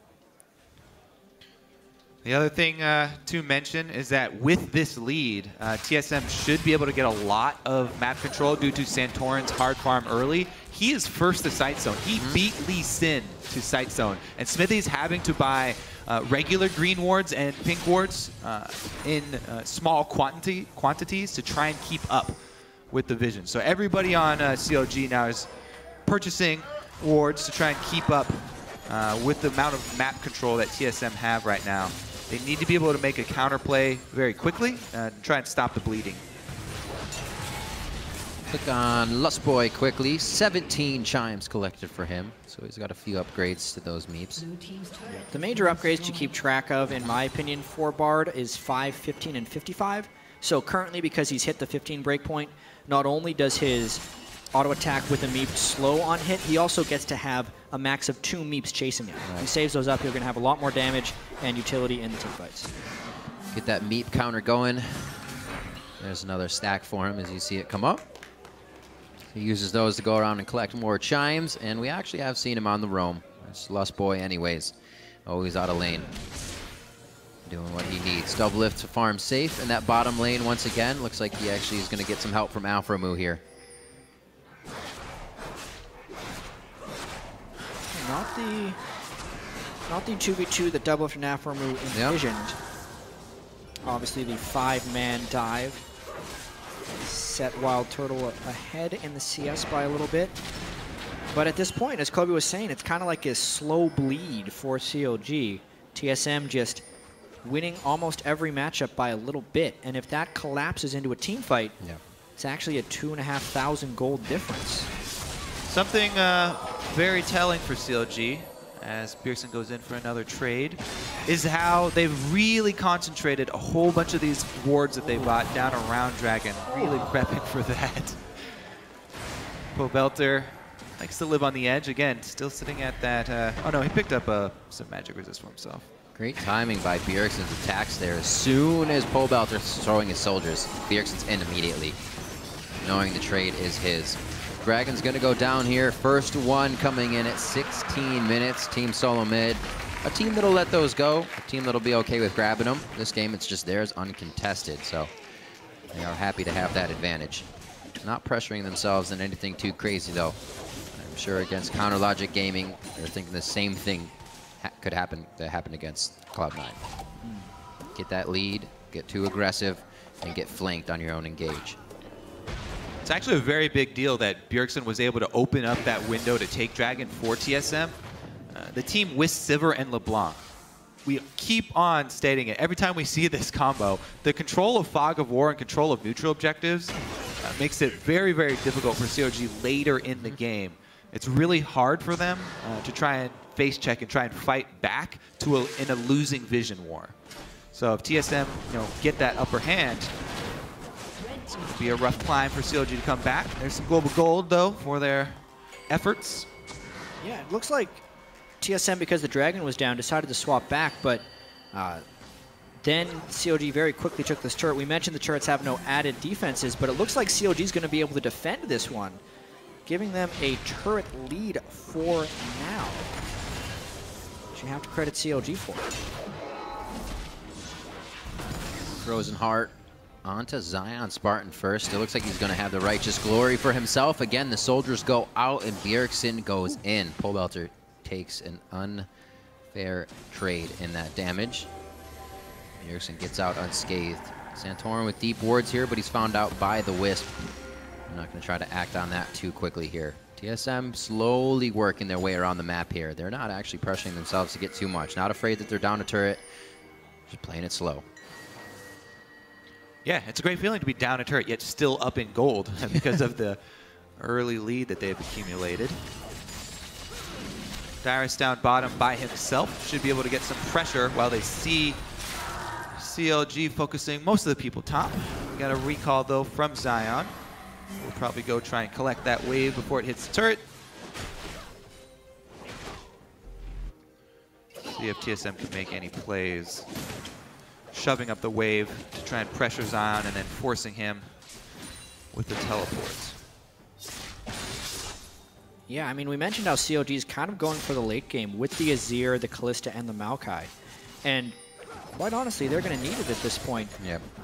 The other thing uh, to mention is that with this lead, uh, T S M should be able to get a lot of map control due to Santorin's hard farm early. He is first to Sight Zone. He Mm-hmm. beat Lee Sin to Sight Zone. And Smithy's having to buy uh, regular green wards and pink wards uh, in uh, small quantity quantities to try and keep up with the vision. So everybody on uh, C L G now is purchasing wards to try and keep up uh, with the amount of map control that T S M have right now. They need to be able to make a counterplay very quickly and try and stop the bleeding. Click on Lustboy quickly. seventeen chimes collected for him, so he's got a few upgrades to those meeps. The major upgrades to keep track of, in my opinion, for Bard is five, fifteen, and fifty-five. So currently, because he's hit the fifteen breakpoint, not only does his auto attack with a meep slow on hit, he also gets to have a max of two meeps chasing him. If he saves those up, you're going to have a lot more damage and utility in the team fights. Get that meep counter going. There's another stack for him as you see it come up. He uses those to go around and collect more chimes, and we actually have seen him on the roam. It's Lustboy anyways. Always out of lane. Doing what he needs. Double lift to farm safe, and that bottom lane once again looks like he actually is going to get some help from Aframu here. Not the not the two v two that Double Lift and Aframu envisioned. Yep. Obviously the five-man dive set Wild Turtle ahead in the C S by a little bit. But at this point, as Kobe was saying, it's kind of like a slow bleed for C L G. T S M just winning almost every matchup by a little bit. And if that collapses into a team fight, yeah. it's actually a two and a half thousand gold difference. Something uh, very telling for C L G, as Bjergsen goes in for another trade, is how they've really concentrated a whole bunch of these wards that they bought down around Dragon, really prepping for that. Pobelter likes to live on the edge. Again, still sitting at that. Uh, oh no, he picked up uh, some magic resist for himself. Great timing by Bjergsen's attacks there. As soon as Pobelter's throwing his soldiers, Bjergsen's in immediately, knowing the trade is his. Dragon's going to go down here. First one coming in at sixteen minutes. Team Solo Mid. A team that'll let those go. A team that'll be okay with grabbing them. This game, it's just theirs uncontested. So they are happy to have that advantage. Not pressuring themselves in anything too crazy, though. I'm sure against Counter Logic Gaming, they're thinking the same thing ha could happen that happened against Cloud nine. Get that lead, get too aggressive, and get flanked on your own engage. It's actually a very big deal that Bjergsen was able to open up that window to take Dragon for T S M. Uh, the team with Sivir and LeBlanc. We keep on stating it. Every time we see this combo, the control of Fog of War and control of neutral objectives uh, makes it very, very difficult for C O G later in the game. It's really hard for them uh, to try and face check and try and fight back to a, in a losing vision war. So if T S M, you know, get that upper hand, it's going to be a rough climb for C O G to come back. There's some global gold, though, for their efforts. Yeah, it looks like T S M, because the Dragon was down, decided to swap back, but uh, then C O G very quickly took this turret. We mentioned the turrets have no added defenses, but it looks like C O G is going to be able to defend this one, giving them a turret lead for now, which you have to credit C O G for. Frozen Heart onto Zion Spartan first. It looks like he's going to have the Righteous Glory for himself. Again, the soldiers go out and Bjergsen goes in. Pobelter takes an unfair trade in that damage. Bjergsen gets out unscathed. Santorin with deep wards here, but he's found out by the Wisp. I'm not going to try to act on that too quickly here. T S M slowly working their way around the map here. They're not actually pressuring themselves to get too much. Not afraid that they're down a turret. Just playing it slow. Yeah, it's a great feeling to be down a turret, yet still up in gold because of the early lead that they've accumulated. Dyrus down bottom by himself. Should be able to get some pressure while they see C L G focusing most of the people top. We got a recall, though, from Zion. We'll probably go try and collect that wave before it hits the turret. See if T S M can make any plays. Shoving up the wave to try and pressure Zion and then forcing him with the teleports. Yeah, I mean, we mentioned how C O G is kind of going for the late game with the Azir, the Kalista, and the Maokai. And quite honestly, they're going to need it at this point. Yep. Uh,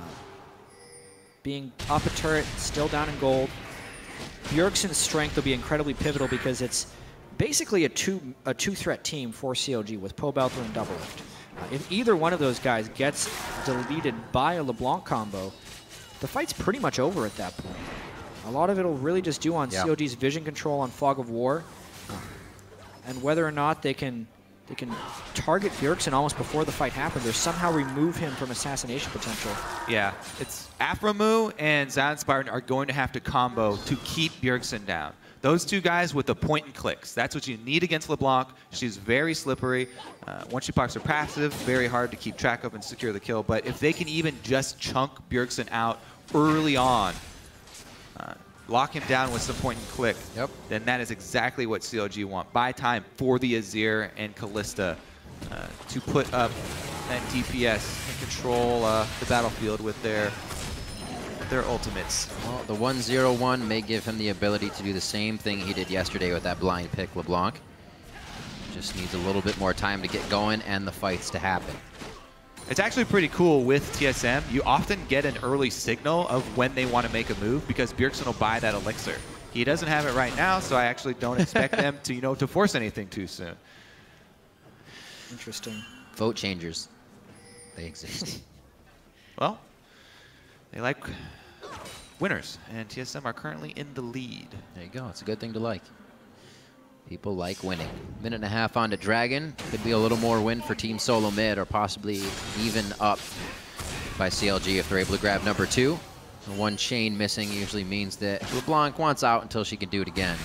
being up a turret, still down in gold. Bjergsen's strength will be incredibly pivotal because it's basically a two a two threat team for C O G with Pobelter and Doublelift. Uh, if either one of those guys gets deleted by a LeBlanc combo, the fight's pretty much over at that point. A lot of it will really just do on yeah. C O G's vision control on Fog of War, uh, and whether or not they can they can target Bjergsen almost before the fight happens, or somehow remove him from assassination potential. Yeah, it's Aphromoo and Zion Spartan are going to have to combo to keep Bjergsen down. Those two guys with the point and clicks. That's what you need against LeBlanc. She's very slippery. Uh, once she pops her passive, very hard to keep track of and secure the kill. But if they can even just chunk Bjergsen out early on, uh, lock him down with some point and click, yep. then that is exactly what C O G want. Buy time for the Azir and Kalista uh, to put up that D P S and control uh, the battlefield with their their ultimates. Well, the one zero one may give him the ability to do the same thing he did yesterday with that blind pick LeBlanc. Just needs a little bit more time to get going and the fights to happen. It's actually pretty cool with T S M. You often get an early signal of when they want to make a move because Bjergsen will buy that elixir. He doesn't have it right now, so I actually don't expect them to, you know, to force anything too soon. Interesting. Vote changers. They exist. Well, they like winners, and T S M are currently in the lead. There you go. It's a good thing to like. People like winning. Minute and a half on to Dragon. Could be a little more win for Team Solo Mid, or possibly even up by C L G if they're able to grab number two. The one chain missing usually means that LeBlanc wants out until she can do it again.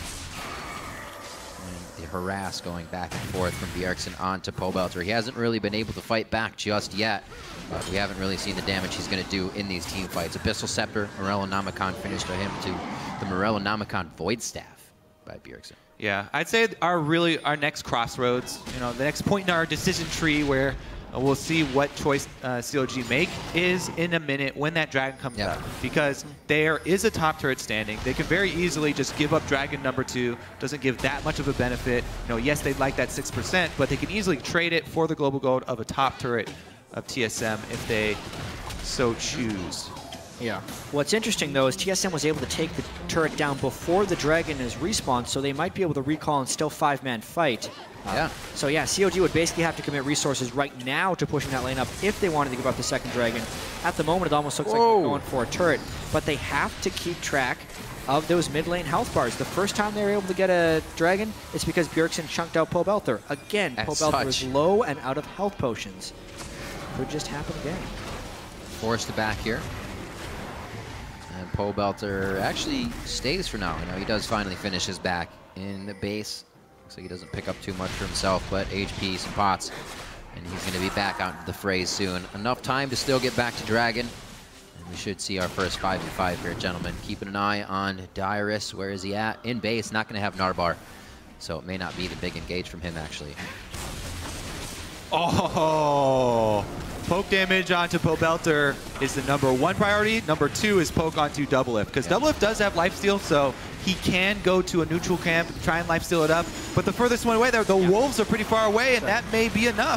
And the harass going back and forth from Bjergsen onto Pobelter. He hasn't really been able to fight back just yet, but we haven't really seen the damage he's going to do in these team fights. Abyssal Scepter, Morellonomicon finished him to the Morellonomicon Void Staff by Bjergsen. Yeah, I'd say our really our next crossroads, you know, the next point in our decision tree where uh, we'll see what choice uh, C L G make is in a minute when that dragon comes Yeah. up, because there is a top turret standing. They can very easily just give up dragon number two. Doesn't give that much of a benefit. You know, yes, they'd like that six percent, but they can easily trade it for the global gold of a top turret of T S M if they so choose. Yeah. What's interesting, though, is T S M was able to take the turret down before the dragon is respawned, so they might be able to recall and still five-man fight. Yeah. So, yeah, C O G would basically have to commit resources right now to pushing that lane up if they wanted to give up the second dragon. At the moment, it almost looks Whoa. like they're going for a turret, but they have to keep track of those mid lane health bars. The first time they were able to get a dragon, it's because Bjergsen chunked out Pobelter. Again, As Pobelter is such. low and out of health potions. Could just happen again. Forced to back here. And Pobelter actually stays for now. You know, he does finally finish his back in the base. So he doesn't pick up too much for himself, but H P, some pots. And he's going to be back out into the fray soon. Enough time to still get back to Dragon. And we should see our first five v five here, gentlemen. Keeping an eye on Dyrus. Where is he at? In base, not going to have Narbar. So it may not be the big engage from him, actually. Oh, poke damage onto Pobelter is the number one priority. Number two is poke onto Doublelift, because Yeah. Doublelift does have lifesteal, so he can go to a neutral camp, try and lifesteal it up. But the furthest one away, there, the wolves are pretty far away, and that may be enough.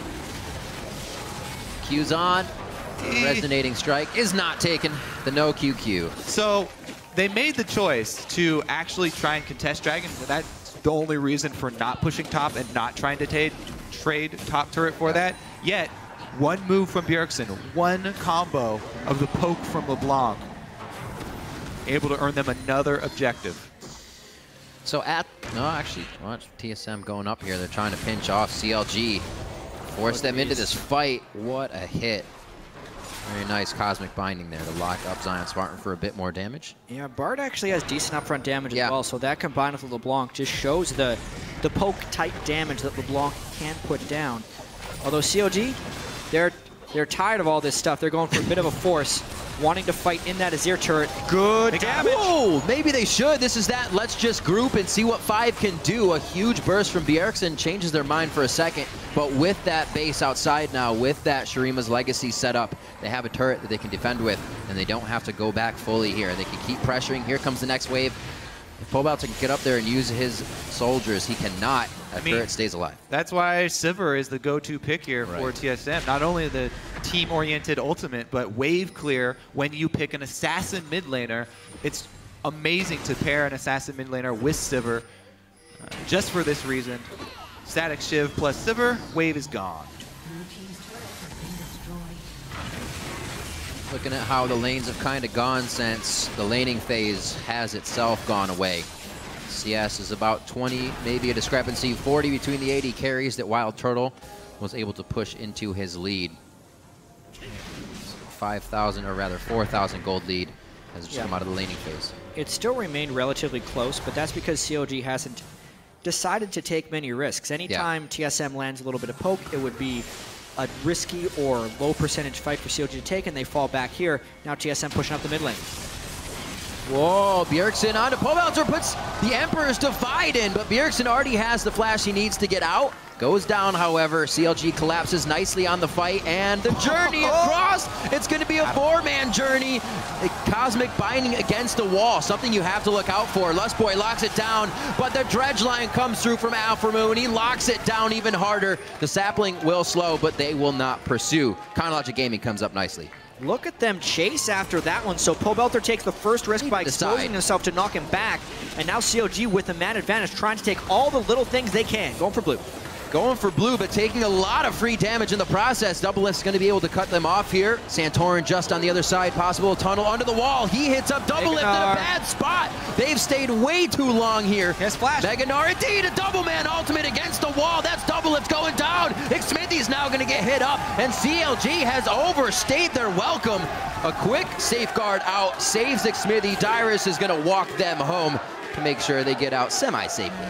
Q's on. Eh. Resonating strike is not taken. The no Q Q. So they made the choice to actually try and contest Dragon. That's the only reason for not pushing top and not trying to trade trade top turret for that. Yet, one move from Bjergsen, one combo of the poke from LeBlanc, able to earn them another objective. So at, no, actually, watch T S M going up here. They're trying to pinch off C L G. Force them into this fight. What a hit. Very nice Cosmic Binding there to lock up Zion Spartan for a bit more damage. Yeah, Bard actually has decent upfront damage Yeah. as well, so that combined with LeBlanc just shows the the poke-type damage that LeBlanc can put down. Although C O G, they're they're tired of all this stuff. They're going for a bit of a force, wanting to fight in that Azir turret. Good damage. Whoa, maybe they should. This is that. Let's just group and see what five can do. A huge burst from Bjergsen changes their mind for a second. But with that base outside now, with that Shurima's Legacy set up, they have a turret that they can defend with, and they don't have to go back fully here. They can keep pressuring. Here comes the next wave. If Pobelter can get up there and use his soldiers, he cannot. That I mean, turret stays alive. That's why Sivir is the go-to pick here for Right. T S M. Not only the team-oriented ultimate, but wave clear when you pick an assassin mid laner. It's amazing to pair an assassin mid laner with Sivir. Uh, just for this reason, Static Shiv plus Sivir, wave is gone. Looking at how the lanes have kind of gone since the laning phase has itself gone away. C S is about twenty, maybe a discrepancy, forty between the eighty carries that Wild Turtle was able to push into his lead. five thousand, or rather four thousand gold lead has just Yeah. come out of the laning phase. It still remained relatively close, but that's because C O G hasn't decided to take many risks. Anytime T S M lands a little bit of poke, it would be a risky or low percentage fight for C O G to take, and they fall back here. Now T S M pushing up the mid lane. Whoa, Bjergsen onto Pobelter, puts the Emperor's Divide in, but Bjergsen already has the flash he needs to get out. Goes down, however. C L G collapses nicely on the fight, and the journey across, it's going to be a four-man journey. A Cosmic Binding against the wall, something you have to look out for. Lustboy locks it down, but the Dredge Line comes through from Alpha Moon. He locks it down even harder. The Sapling will slow, but they will not pursue. Chronologic Gaming comes up nicely. Look at them chase after that one. So Pobelter takes the first risk by Decide. exposing himself to knock him back. And now C O G with the man advantage trying to take all the little things they can. Going for blue. Going for blue, but taking a lot of free damage in the process. Doublelift's going to be able to cut them off here. Santorin just on the other side. Possible tunnel under the wall. He hits up Doublelift in a bad spot. They've stayed way too long here. Yes, flash. Mega Gnar, indeed, a double man ultimate against the wall. That's Doublelift going down. Xmithie's now going to get hit up, and C L G has overstayed their welcome. A quick safeguard out saves Xmithie. Dyrus is going to walk them home to make sure they get out semi-safely.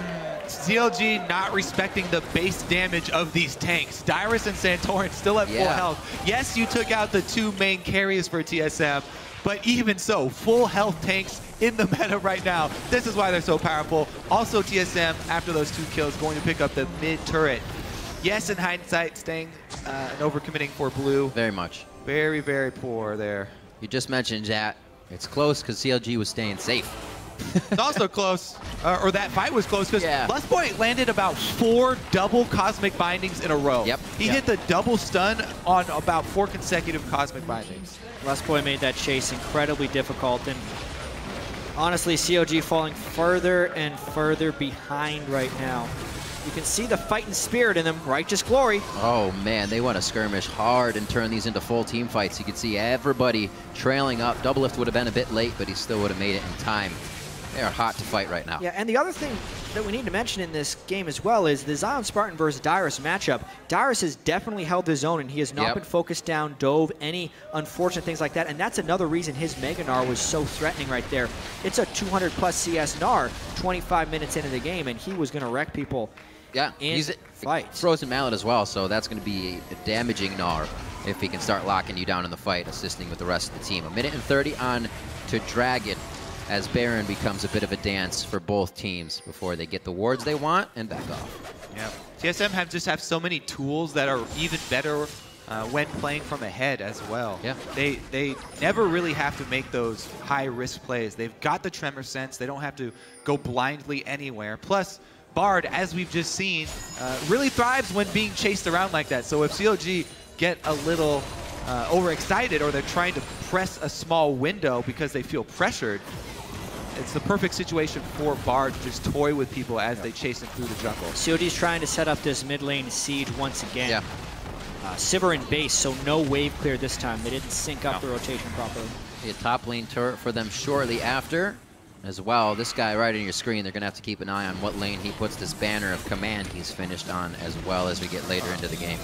C L G not respecting the base damage of these tanks. Dyrus and Santorin still at full Yeah. health. Yes, you took out the two main carries for T S M, but even so, full health tanks in the meta right now. This is why they're so powerful. Also, T S M, after those two kills, going to pick up the mid turret. Yes, in hindsight, staying uh, and overcommitting for blue. Very much. Very, very poor there. You just mentioned that. It's close because C L G was staying safe. It's also close, uh, or that fight was close, because Yeah. Lustboy landed about four double Cosmic Bindings in a row. Yep. He Yep. hit the double stun on about four consecutive Cosmic Bindings. Lustboy made that chase incredibly difficult, and honestly, C O G falling further and further behind right now. You can see the fighting spirit in them, Righteous Glory. Oh man, they want to skirmish hard and turn these into full team fights. You can see everybody trailing up. Doublelift would have been a bit late, but he still would have made it in time. They are hot to fight right now. Yeah, and the other thing that we need to mention in this game as well is the Zion Spartan versus Dyrus matchup. Dyrus has definitely held his own, and he has not Yep. been focused down, dove, any unfortunate things like that, and that's another reason his Mega Gnar was so threatening right there. It's a two hundred plus C S Gnar twenty-five minutes into the game, and he was going to wreck people Yeah, in he's a fights. Frozen Mallet as well, so that's going to be a damaging Gnar if he can start locking you down in the fight, assisting with the rest of the team. A minute and thirty on to Dragon, as Baron becomes a bit of a dance for both teams before they get the wards they want and back off. Yeah. T S M have just have so many tools that are even better uh, when playing from ahead as well. Yeah. They they never really have to make those high risk plays. They've got the tremor sense. They don't have to go blindly anywhere. Plus, Bard, as we've just seen, uh, really thrives when being chased around like that. So if C O G get a little uh, overexcited, or they're trying to press a small window because they feel pressured, it's the perfect situation for Bard to just toy with people as they chase him through the jungle. C O D's trying to set up this mid lane siege once again. Yeah. Uh, Sivir in base, so no wave clear this time. They didn't sync up the rotation properly. A top lane turret for them shortly after as well. This guy right on your screen, they're going to have to keep an eye on what lane he puts this banner of command he's finished on as well as we get later into the game.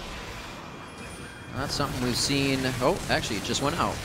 That's something we've seen. Oh, actually, it just went out.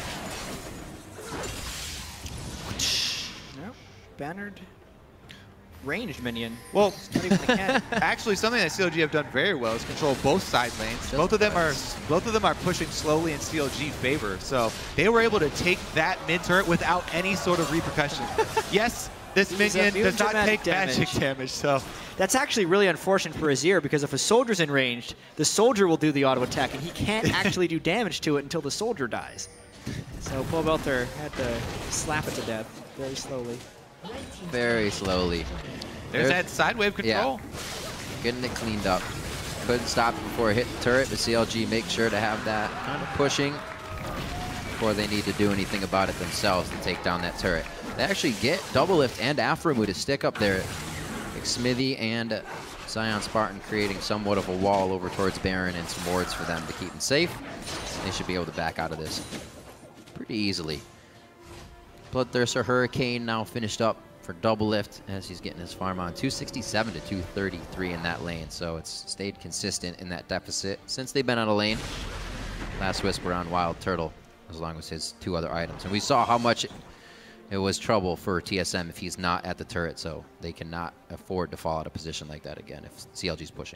Nope. Bannered ranged minion. Well, Not even a cannon. actually, something that C L G have done very well is control both side lanes. Just both of them are nice. both of them are pushing slowly in C L G favor. So they were able to take that mid turret without any sort of repercussion. Yes, this He's a minion few does not dramatic take magic damage. damage. So That's actually really unfortunate for Azir, because if a soldier's in ranged, the soldier will do the auto attack, and he can't actually do damage to it until the soldier dies. So Pobelter had to slap it to death very slowly. Very slowly. there's that side wave control. Yeah. Getting it cleaned up. Couldn't stop it before it hit the turret, but C L G makes sure to have that kind of pushing before they need to do anything about it themselves to take down that turret. They actually get Doublelift and Aphromoo to stick up there. Smithy and Zion Spartan creating somewhat of a wall over towards Baron and some wards for them to keep them safe. They should be able to back out of this pretty easily. Bloodthirster Hurricane now finished up for Doublelift as he's getting his farm on. two sixty-seven to two thirty-three in that lane, so it's stayed consistent in that deficit since they've been out of lane. Last Whisper on Wild Turtle, as long as his two other items. And we saw how much it was trouble for T S M if he's not at the turret, so they cannot afford to fall out of position like that again if C L G's pushing.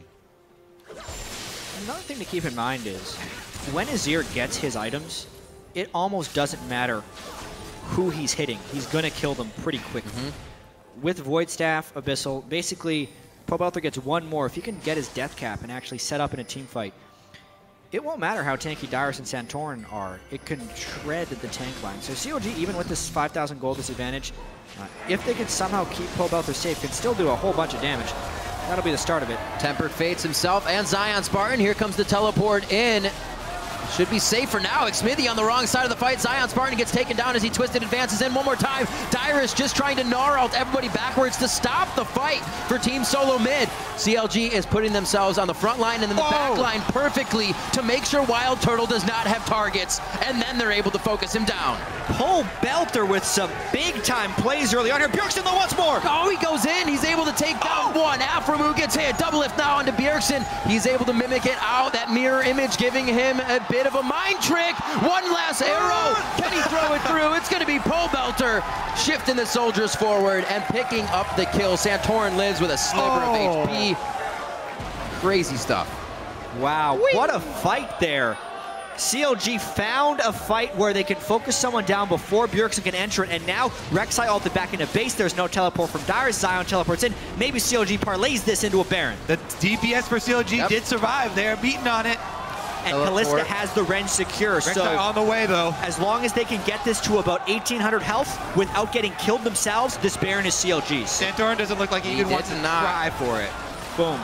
Another thing to keep in mind is when Azir gets his items, it almost doesn't matter who he's hitting. He's going to kill them pretty quickly. Mm-hmm. With Void Staff, Abyssal, basically, Pobelter gets one more. If he can get his death cap and actually set up in a team fight, it won't matter how tanky Dyrus and Santorin are. It can shred the tank line. So C O G, even with this five thousand gold disadvantage, uh, if they can somehow keep Pobelter safe, can still do a whole bunch of damage. That'll be the start of it. Tempered Fates himself and Zion Spartan. Here comes the teleport in. Should be safe for now. Xmithy on the wrong side of the fight. Zion Spartan gets taken down as he twisted advances in one more time. Dyrus just trying to gnar out everybody backwards to stop the fight for Team Solo Mid. C L G is putting themselves on the front line and then the Whoa. back line perfectly to make sure Wild Turtle does not have targets, and then they're able to focus him down. Pobelter with some big-time plays early on here. Bjergsen though once more. Oh, he goes in. He's able to take down oh. one. Aphromoo gets hit. Doublelift now onto Bjergsen. He's able to mimic it out. That mirror image giving him a bit bit of a mind trick. One last arrow. Can he throw it through? It's going to be Pobelter shifting the soldiers forward and picking up the kill. Santorin lives with a sliver Oh. of H P. Crazy stuff. Wow, what a fight there. C L G found a fight where they can focus someone down before Bjergsen can enter it, and now Rek'Sai ulted back into base. There's no teleport from Dyrus. Zion teleports in. Maybe C L G parlays this into a Baron. The D P S for C L G Yep. did survive. They are beating on it. And Teleport. Kalista has the Ren secure, Rek'Sai so on the way, though. as long as they can get this to about eighteen hundred health without getting killed themselves, this Baron is C L G's. Santorin doesn't look like he, He even wants did to not. try for it. Boom.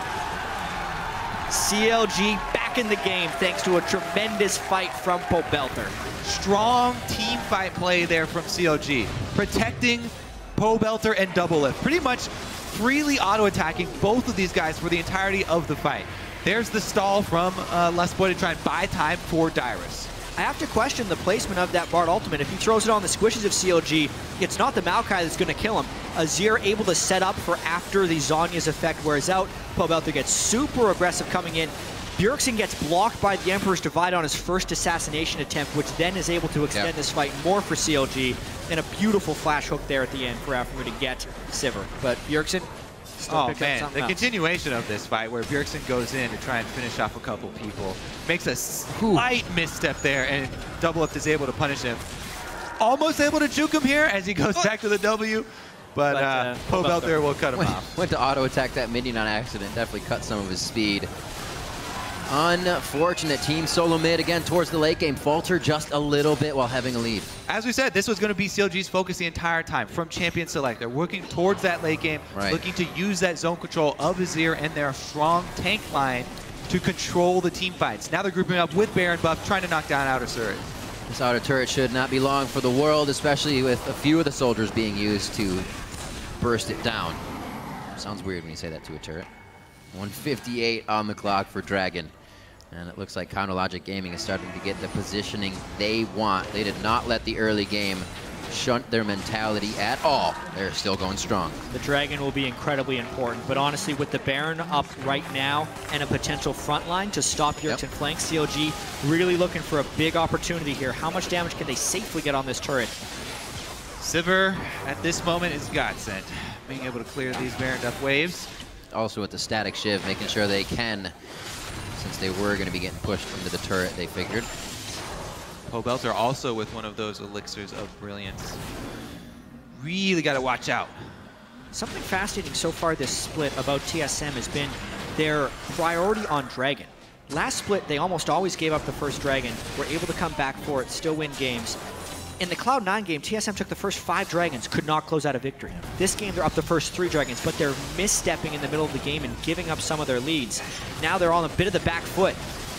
C L G back in the game thanks to a tremendous fight from Pobelter. Strong team fight play there from C L G. Protecting Pobelter and Doublelift. Pretty much freely auto-attacking both of these guys for the entirety of the fight. There's the stall from uh, Lustboy to try and buy time for Dyrus. I have to question the placement of that Bard ultimate. If he throws it on the squishes of C L G, it's not the Maokai that's going to kill him. Azir able to set up for after the Zhonya's effect wears out. Pobelter gets super aggressive coming in. Bjergsen gets blocked by the Emperor's Divide on his first assassination attempt, which then is able to extend Yep. this fight more for C L G. And a beautiful flash hook there at the end for Aftermoon to get Sivir. But Bjergsen still Oh picked up man, something the else. continuation of this fight where Bjergsen goes in to try and finish off a couple people. Makes a slight misstep there, and Doublelift is able to punish him. Almost able to juke him here as he goes back to the W, but, But, uh, uh, Pobelter will cut him Went, off. went to auto-attack that minion on accident. Definitely cut some of his speed. Unfortunate. Team solo mid again towards the late game. Falter just a little bit while having a lead. As we said, this was going to be C L G's focus the entire time from champion select. They're working towards that late game, Right. looking to use that zone control of Azir and their strong tank line to control the team fights. Now they're grouping up with Baron buff, trying to knock down outer turret. This outer turret should not be long for the world, especially with a few of the soldiers being used to burst it down. Sounds weird when you say that to a turret. one fifty-eight on the clock for Dragon. And it looks like Counterlogic Gaming is starting to get the positioning they want. They did not let the early game shunt their mentality at all. They're still going strong. The Dragon will be incredibly important, but honestly, with the Baron up right now and a potential front line to stop Bjergsen Yep. flank, C L G really looking for a big opportunity here. How much damage can they safely get on this turret? Sivir, at this moment, is godsend. Being able to clear these Baron up waves. Also with the static shiv, making sure they can, since they were going to be getting pushed into the turret, they figured. Pobelter also with one of those elixirs of brilliance. Really got to watch out. Something fascinating so far this split about T S M has been their priority on Dragon. Last split, they almost always gave up the first Dragon, were able to come back for it, still win games. In the Cloud nine game, T S M took the first five Dragons, could not close out a victory. This game, they're up the first three Dragons, but they're misstepping in the middle of the game and giving up some of their leads. Now they're on a bit of the back foot.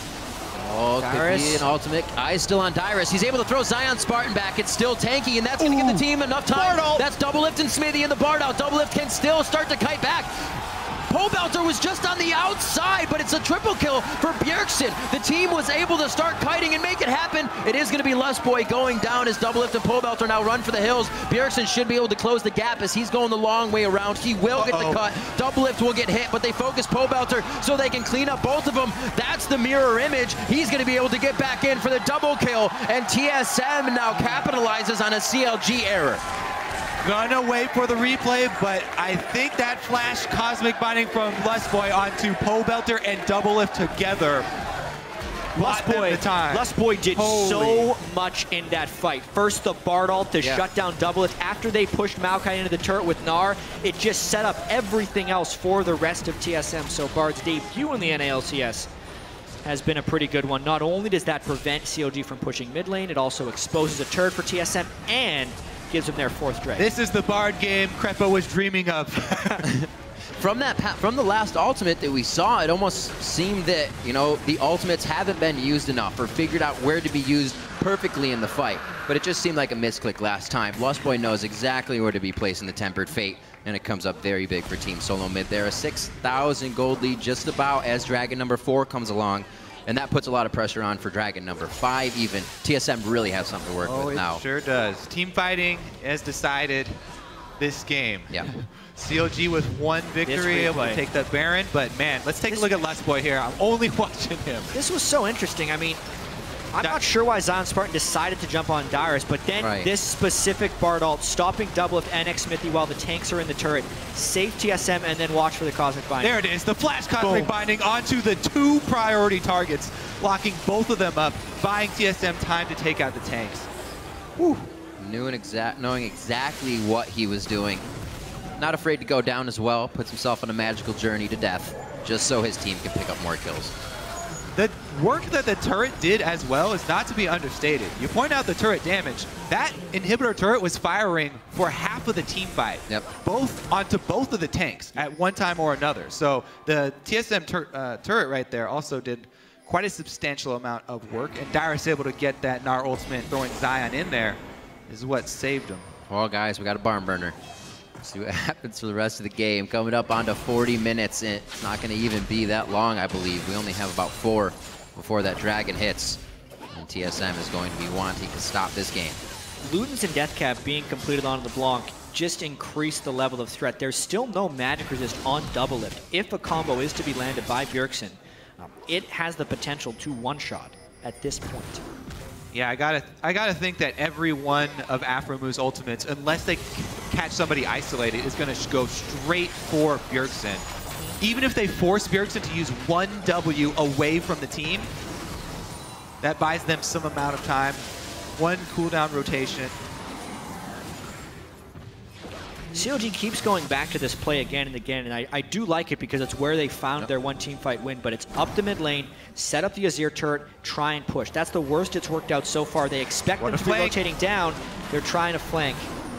Oh, could be Dyrus. an ultimate. Eyes still on Dyrus. He's able to throw Zion Spartan back. It's still tanky, and that's going to give the team enough time. Bard ult. That's Doublelift and Smithy in the Bard out. Doublelift can still start to kite back. Pobelter was just on the outside, but it's a triple kill for Bjergsen. The team was able to start kiting and make it happen. It is going to be Lustboy going down as Doublelift and Pobelter now run for the hills. Bjergsen should be able to close the gap as he's going the long way around. He will Uh-oh. get the cut. Doublelift will get hit, but they focus Pobelter so they can clean up both of them. That's the mirror image. He's going to be able to get back in for the double kill, and T S M now capitalizes on a C L G error. Gonna wait for the replay, but I think that flash cosmic binding from Lustboy onto Pobelter and Doublelift together. bought them Lustboy, the time. Lustboy did Holy. so much in that fight. First, the Bard ult to Yeah. shut down Doublelift. After they pushed Maokai into the turret with Gnar, it just set up everything else for the rest of T S M. So Bard's debut in the N A L C S has been a pretty good one. Not only does that prevent C L G from pushing mid lane, it also exposes a turret for T S M and gives them their fourth Drake. This is the Bard game Krepo was dreaming of. From that, pa- from the last ultimate that we saw, it almost seemed that, you know, the ultimates haven't been used enough or figured out where to be used perfectly in the fight. But it just seemed like a misclick last time. Lustboy knows exactly where to be placing the Tempered Fate, and it comes up very big for Team Solo Mid. There a six thousand gold lead just about as Dragon number four comes along. And that puts a lot of pressure on for Dragon number five even. T S M really has something to work Oh, with it now. sure does. Team fighting has decided this game. Yeah. C L G with one victory, able to replay. take that Baron. But man, let's take This- a look at Lustboy here. I'm only watching him. This was so interesting. I mean, I'm not sure why Zion Spartan decided to jump on Dyrus, but then Right. this specific Bard ult, stopping double lift and X Smithy while the tanks are in the turret, save T S M and then watch for the Cosmic Binding. There it is, the Flash Cosmic Boom. Binding onto the two priority targets, locking both of them up, buying T S M time to take out the tanks. Whew. Knew and exact, knowing exactly what he was doing. Not afraid to go down as well, puts himself on a magical journey to death, just so his team can pick up more kills. The work that the turret did as well is not to be understated. You point out the turret damage. That inhibitor turret was firing for half of the team fight. Yep. Both onto both of the tanks at one time or another. So the T S M tur uh, turret right there also did quite a substantial amount of work. And Dyrus able to get that Gnar ultimate, throwing Zion in there, is what saved him. Well, guys, we got a barn burner. See what happens for the rest of the game. Coming up onto forty minutes. It's not going to even be that long, I believe. We only have about four before that dragon hits. And T S M is going to be wanting to stop this game. Ludens and Deathcap being completed onto the Blanc just increase the level of threat. There's still no magic resist on double lift. If a combo is to be landed by Bjergsen, um, it has the potential to one-shot at this point. Yeah, I gotta, I gotta think that every one of Aphromu's ultimates, unless they catch somebody isolated, is gonna go straight for Bjergsen. Even if they force Bjergsen to use one W away from the team, that buys them some amount of time. One cooldown rotation. C L G keeps going back to this play again and again, and I, I do like it because it's where they found yep. their one team fight win, but it's up the mid lane, set up the Azir turret, try and push. That's the worst it's worked out so far. They expect what them to flank. be rotating down. They're trying to flank.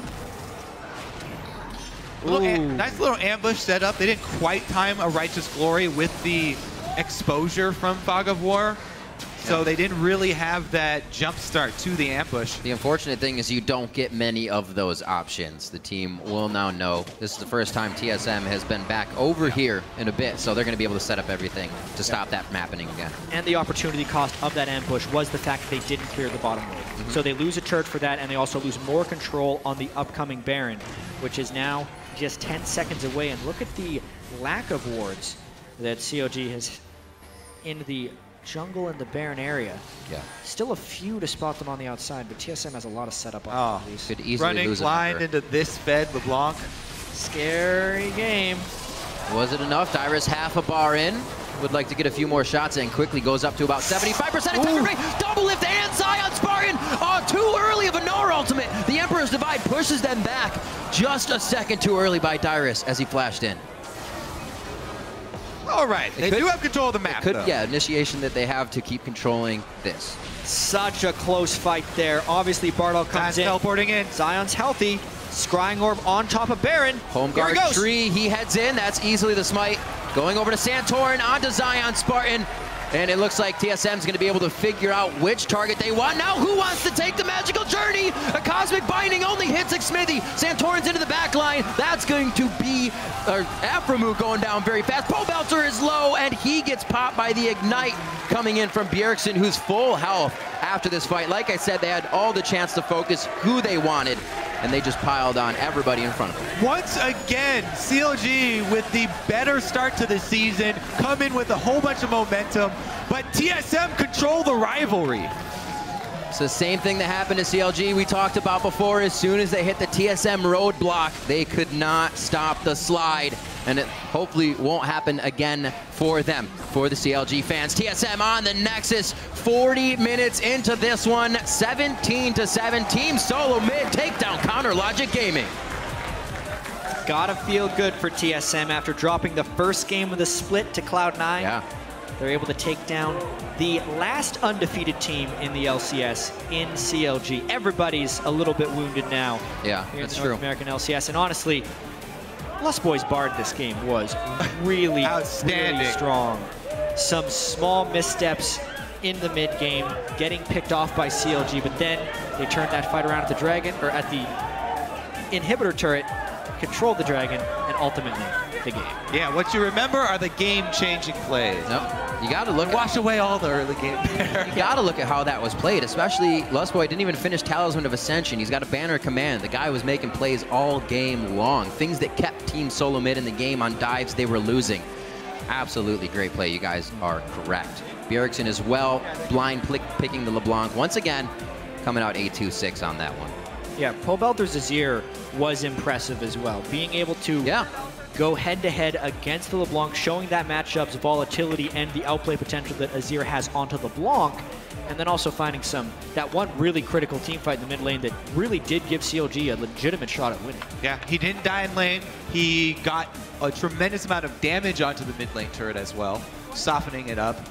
Little nice little ambush set up. They didn't quite time a Righteous Glory with the exposure from Fog of War. So they didn't really have that jump start to the ambush. The unfortunate thing is you don't get many of those options. The team will now know this is the first time T S M has been back over here in a bit, so they're going to be able to set up everything to stop that from happening again. And the opportunity cost of that ambush was the fact that they didn't clear the bottom lane. Mm-hmm. So they lose a turret for that, and they also lose more control on the upcoming Baron, which is now just ten seconds away. And look at the lack of wards that C O G has in the jungle and the Baron area. Yeah. Still a few to spot them on the outside, but T S M has a lot of setup on oh, these. Could easily running lose blind into this fed LeBlanc. Scary game. Was it enough? Dyrus half a bar in. Would like to get a few more shots in. Quickly goes up to about seventy-five percent. Double lift and Zion Spartan. Oh, too early of a Gnar ultimate. The Emperor's Divide pushes them back just a second too early by Dyrus as he flashed in. All right, they could, do have control of the map, could, though. Yeah, initiation that they have to keep controlling this. Such a close fight there. Obviously, Bardoll comes Zion's in. teleporting in. Zion's healthy. Scrying Orb on top of Baron. Home guard he tree, he heads in. That's easily the smite. Going over to Santorin, onto Zion Spartan. And it looks like T S M's going to be able to figure out which target they want. Now, who wants to take the magical journey? A Cosmic Binding only hits Xmithie. Santorin's into the back line. That's going to be uh, Aphromu going down very fast. Pobelter is low, and he gets popped by the Ignite coming in from Bjergsen, who's full health after this fight. Like I said, they had all the chance to focus who they wanted, and they just piled on everybody in front of them. Once again, C L G with the better start to the season, come in with a whole bunch of momentum, but T S M control the rivalry. It's the same thing that happened to C L G we talked about before. As soon as they hit the T S M roadblock, they could not stop the slide, and it hopefully won't happen again for them, for the C L G fans. T S M on the Nexus, forty minutes into this one, seventeen to seven. Team Solo Mid takedown Counter Logic Gaming. Gotta feel good for T S M after dropping the first game of the split to Cloud nine. Yeah. They're able to take down the last undefeated team in the L C S in C L G. Everybody's a little bit wounded now. Yeah, here that's in the North true. American L C S, and honestly, Lost Boys Bard this game was really, outstanding, really strong. Some small missteps in the mid game, getting picked off by C L G, but then they turned that fight around at the Dragon, or at the inhibitor turret, controlled the Dragon, and ultimately the game. Yeah, what you remember are the game-changing plays. Nope. You got to look. Wash at, away all the early game. You got to look at how that was played, especially Lustboy didn't even finish Talisman of Ascension. He's got a Banner of Command. The guy was making plays all game long. Things that kept Team Solo Mid in the game on dives they were losing. Absolutely great play. You guys are correct. Bjergsen as well, blind picking the LeBlanc. Once again, coming out eight two six on that one. Yeah, Pobelter's Azir was impressive as well. Being able to yeah. go head-to-head against the LeBlanc, showing that matchup's volatility and the outplay potential that Azir has onto LeBlanc, and then also finding some, that one really critical team fight in the mid lane that really did give C L G a legitimate shot at winning. Yeah, he didn't die in lane. He got a tremendous amount of damage onto the mid lane turret as well, softening it up.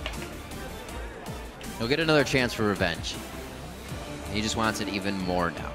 He'll get another chance for revenge. He just wants it even more now.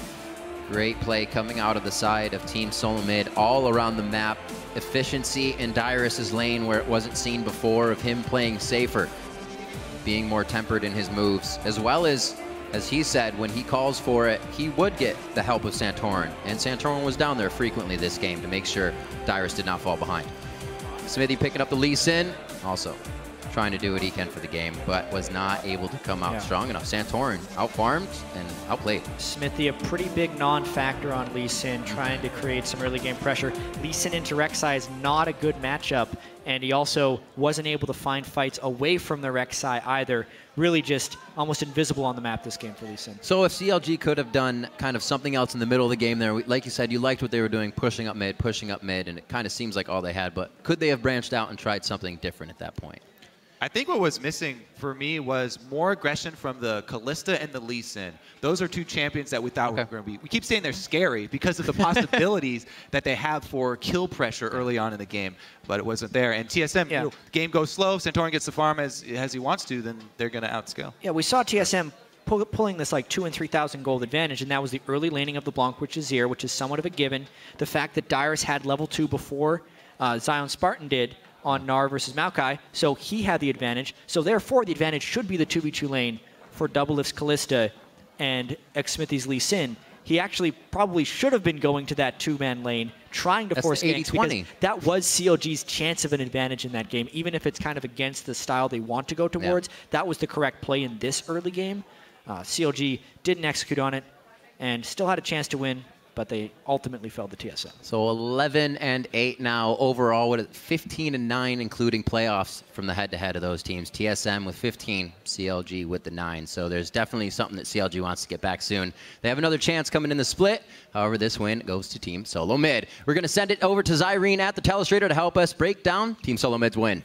Great play coming out of the side of Team Solo Mid, all around the map. Efficiency in Dyrus's lane where it wasn't seen before, of him playing safer, being more tempered in his moves, as well as, as he said, when he calls for it, he would get the help of Santorin. And Santorin was down there frequently this game to make sure Dyrus did not fall behind. Smithy picking up the Lee Sin, also trying to do what he can for the game, but was not able to come out yeah. strong enough. Santorin outfarmed and outplayed. Smithy, a pretty big non-factor on Lee Sin, trying to create some early game pressure. Lee Sin into Rek'Sai is not a good matchup, and he also wasn't able to find fights away from the Rek'Sai either. Really just almost invisible on the map this game for Lee Sin. So if C L G could have done kind of something else in the middle of the game there, like you said, you liked what they were doing, pushing up mid, pushing up mid, and it kind of seems like all they had, but could they have branched out and tried something different at that point? I think what was missing for me was more aggression from the Kalista and the Lee Sin. Those are two champions that we thought okay. were going to be. We keep saying they're scary because of the possibilities that they have for kill pressure early on in the game, but it wasn't there. And T S M, yeah. you know, game goes slow. Santorin gets the farm as as he wants to, then they're going to outscale. Yeah, we saw T S M pull, pulling this like two and three thousand gold advantage, and that was the early laning of the Blanc, which is Azir, which is somewhat of a given. The fact that Dyrus had level two before uh, Zion Spartan did on Gnar versus Maokai, so he had the advantage. So therefore, the advantage should be the two v two lane for Doublelift's Kalista and Xmithie's Lee Sin. He actually probably should have been going to that two-man lane, trying to That's force eighty twenty. because that was C L G's chance of an advantage in that game, even if it's kind of against the style they want to go towards. Yeah. That was the correct play in this early game. Uh, C L G didn't execute on it and still had a chance to win, but they ultimately fell to T S M. So eleven and eight now overall, with fifteen and nine, including playoffs from the head-to-head of those teams. T S M with fifteen, C L G with the nine. So there's definitely something that C L G wants to get back soon. They have another chance coming in the split. However, this win goes to Team Solo Mid. We're going to send it over to Zyrene at the Telestrator to help us break down Team Solo Mid's win.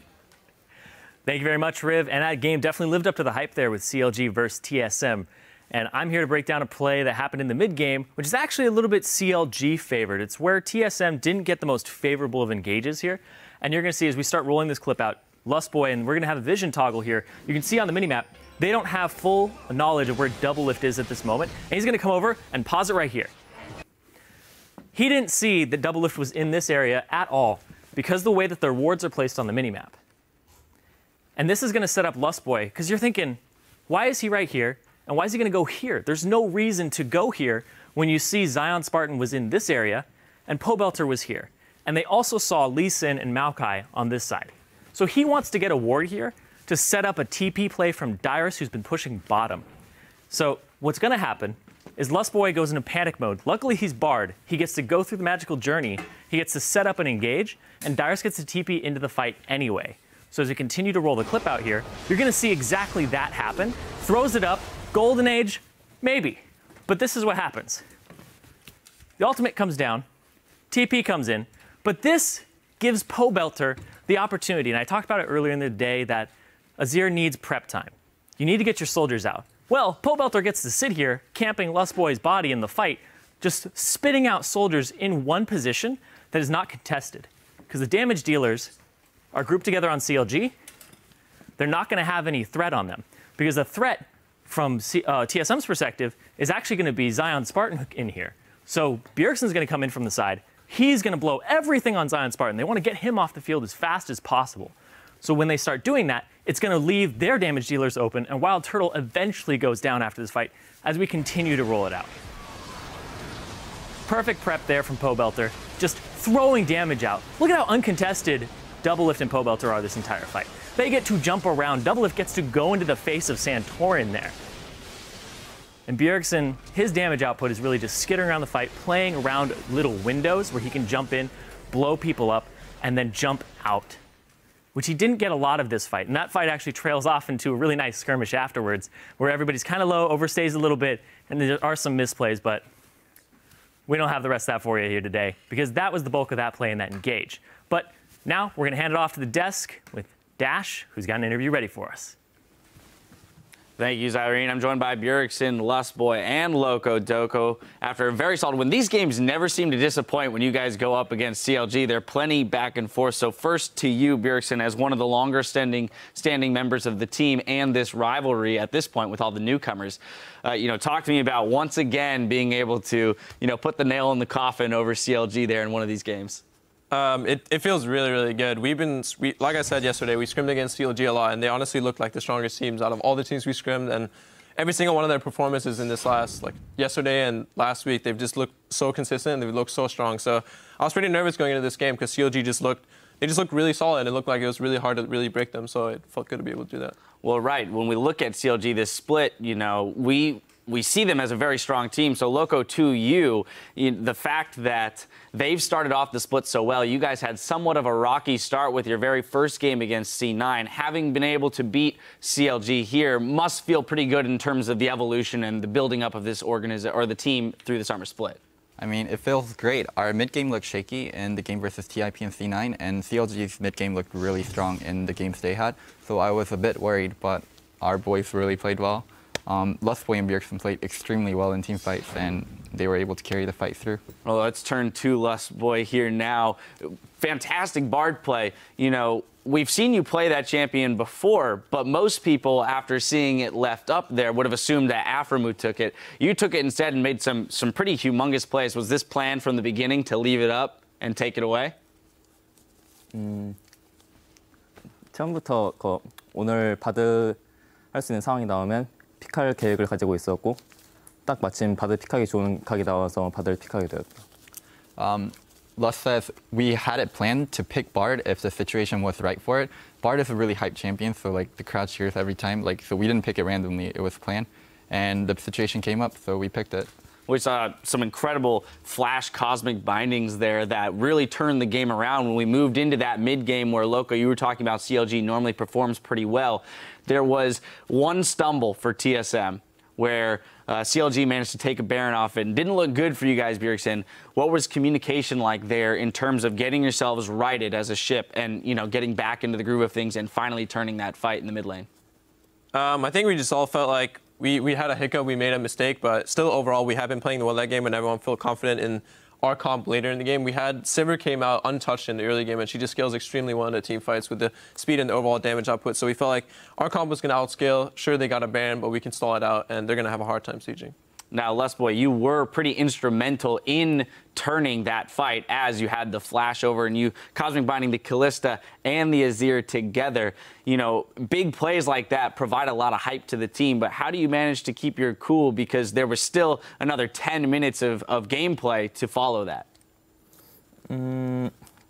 Thank you very much, Riv. And that game definitely lived up to the hype there with C L G versus T S M. And I'm here to break down a play that happened in the mid-game, which is actually a little bit C L G favored. It's where T S M didn't get the most favorable of engages here. And you're going to see as we start rolling this clip out, Lustboy, and we're going to have a vision toggle here. You can see on the minimap, they don't have full knowledge of where Doublelift is at this moment. And he's going to come over and pause it right here. He didn't see that Doublelift was in this area at all because of the way that their wards are placed on the minimap. And this is going to set up Lustboy, because you're thinking, why is he right here? And why is he going to go here? There's no reason to go here when you see Zion Spartan was in this area and Pobelter was here. And they also saw Lee Sin and Maokai on this side. So he wants to get a ward here to set up a T P play from Dyrus, who's been pushing bottom. So what's going to happen is Lustboy goes into panic mode. Luckily, he's barred. He gets to go through the magical journey. He gets to set up and engage, and Dyrus gets to T P into the fight anyway. So as we continue to roll the clip out here, you're going to see exactly that happen. Throws it up. Golden Age, maybe. But this is what happens. The ultimate comes down, T P comes in, but this gives Pobelter the opportunity, and I talked about it earlier in the day, that Azir needs prep time. You need to get your soldiers out. Well, Pobelter gets to sit here, camping Lustboy's body in the fight, just spitting out soldiers in one position that is not contested. Because the damage dealers are grouped together on C L G. They're not going to have any threat on them, because the threat from C uh, T S M's perspective is actually going to be Zion Spartan in here. So Bjergsen's going to come in from the side. He's going to blow everything on Zion Spartan. They want to get him off the field as fast as possible. So when they start doing that, it's going to leave their damage dealers open, and Wild Turtle eventually goes down after this fight as we continue to roll it out. Perfect prep there from Pobelter, just throwing damage out. Look at how uncontested Doublelift and Pobelter are this entire fight. They get to jump around. Doublelift gets to go into the face of Santorin there. And Bjergsen, his damage output is really just skittering around the fight, playing around little windows where he can jump in, blow people up, and then jump out. which he didn't get a lot of this fight. And that fight actually trails off into a really nice skirmish afterwards, where everybody's kind of low, overstays a little bit, and there are some misplays, but we don't have the rest of that for you here today, because that was the bulk of that play in that engage. But now we're going to hand it off to the desk with Dash, who's got an interview ready for us. Thank you, Zyrene. I'm joined by Bjergsen, Lustboy, and Loco Doco after a very solid win. These games never seem to disappoint when you guys go up against C L G. They're plenty back and forth. So first to you, Bjergsen, as one of the longer standing standing members of the team and this rivalry at this point with all the newcomers. Uh, you know, talk to me about once again being able to, you know, put the nail in the coffin over C L G there in one of these games. Um, it, it feels really, really good. We've been, we, like I said yesterday, we scrimmed against C L G a lot, and they honestly look like the strongest teams out of all the teams we scrimmed. And every single one of their performances in this last, like yesterday and last week, they've just looked so consistent. They've looked so strong. So I was pretty nervous going into this game because C L G just looked, they just looked really solid. And it looked like it was really hard to really break them. So it felt good to be able to do that. Well, right. When we look at C L G, this split, you know, we. We see them as a very strong team. So, Loco, to you, you, the fact that they've started off the split so well, you guys had somewhat of a rocky start with your very first game against C nine. Having been able to beat C L G here must feel pretty good in terms of the evolution and the building up of this organization or the team through the summer split. I mean, it feels great. Our mid-game looked shaky in the game versus T I P and C nine, and C L G's mid-game looked really strong in the games they had. So I was a bit worried, but our boys really played well. Um, Lustboy and Bjergsen played extremely well in team fights, and they were able to carry the fight through. Well, let's turn to Lustboy here now. Fantastic Bard play. You know, we've seen you play that champion before, but most people, after seeing it left up there, would have assumed that Aphromoo took it. You took it instead and made some, some pretty humongous plays. Was this planned from the beginning to leave it up and take it away? 음, 처음부터 그 오늘 바드 할 수 있는 상황이 나오면 픽할 계획을 가지고 있었고 딱 마침 바드 픽하기 좋은 각이 나와서 바드를 픽하게 되었다. Um, Lust says we had it planned to pick Bard if the situation was right for it. Bard is a really hyped champion, so like the crowd cheers every time. Like so, we didn't pick it randomly; it was planned, and the situation came up, so we picked it. We saw some incredible flash cosmic bindings there that really turned the game around when we moved into that mid game where, Loco, you were talking about C L G normally performs pretty well. There was one stumble for T S M where uh, C L G managed to take a Baron off it and didn't look good for you guys, Bjergsen. What was communication like there in terms of getting yourselves righted as a ship and, you know, getting back into the groove of things and finally turning that fight in the mid lane? Um, I think we just all felt like we, we had a hiccup, we made a mistake, but still overall we have been playing well that game and everyone felt confident in our comp later in the game. We had Sivir came out untouched in the early game and she just scales extremely well in the team fights with the speed and the overall damage output. So we felt like our comp was going to outscale. Sure, they got a Baron, but we can stall it out and they're going to have a hard time sieging. Now, Lustboy, you were pretty instrumental in turning that fight as you had the flash over and you cosmic binding the Kalista and the Azir together. You know, big plays like that provide a lot of hype to the team, but how do you manage to keep your cool because there was still another ten minutes of, of gameplay to follow that? 음,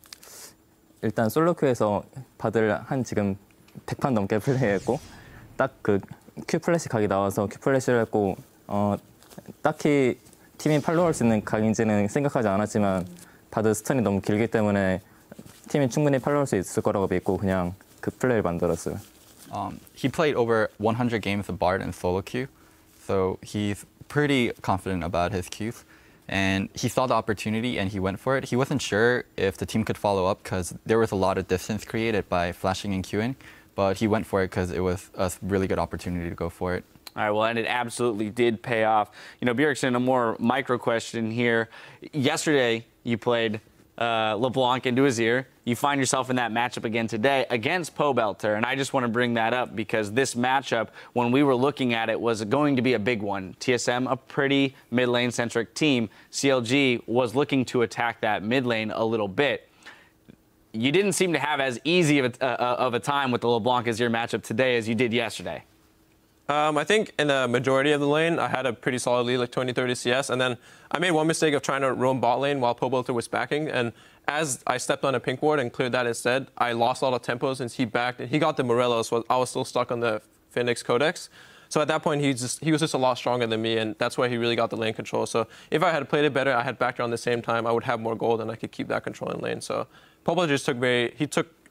일단 솔로큐에서 바드를 한 지금 백 판 넘게 플레이했고 딱 그 Q 플래시 각이 나와서 Q 플래시를 했고 어, 딱히 팀이 팔로우할 수 있는 각인지는 생각하지 않았지만 바드 스턴이 너무 길기 때문에 팀이 충분히 팔로우할 수 있을 거라고 믿고 그냥 그 플레이를 만들었어요. Um, he played over one hundred games of Bard in solo queue, so he's pretty confident about his queues. And he saw the opportunity and he went for it. He wasn't sure if the team could follow up because there was a lot of distance created by flashing and queuing, but he went for it because it was a really good opportunity to go for it. All right, well, and it absolutely did pay off. You know, Bjergsen, a more micro question here. Yesterday, you played uh, LeBlanc into Azir. You find yourself in that matchup again today against Pobelter, and I just want to bring that up because this matchup, when we were looking at it, was going to be a big one. T S M, a pretty mid lane centric team. C L G was looking to attack that mid lane a little bit. You didn't seem to have as easy of a, uh, of a time with the LeBlanc Azir matchup today as you did yesterday. Um, I think in the majority of the lane, I had a pretty solid lead, like twenty, thirty C S. And then I made one mistake of trying to roam bot lane while Pobelter was backing. And as I stepped on a pink ward and cleared that instead, I lost a lot of tempo since he backed. And he got the Morellos, so I was still stuck on the Phoenix Codex. So at that point, he just he was just a lot stronger than me, and that's why he really got the lane control. So if I had played it better, I had backed around the same time, I would have more gold, and I could keep that control in lane. So Pobelter just took very, he took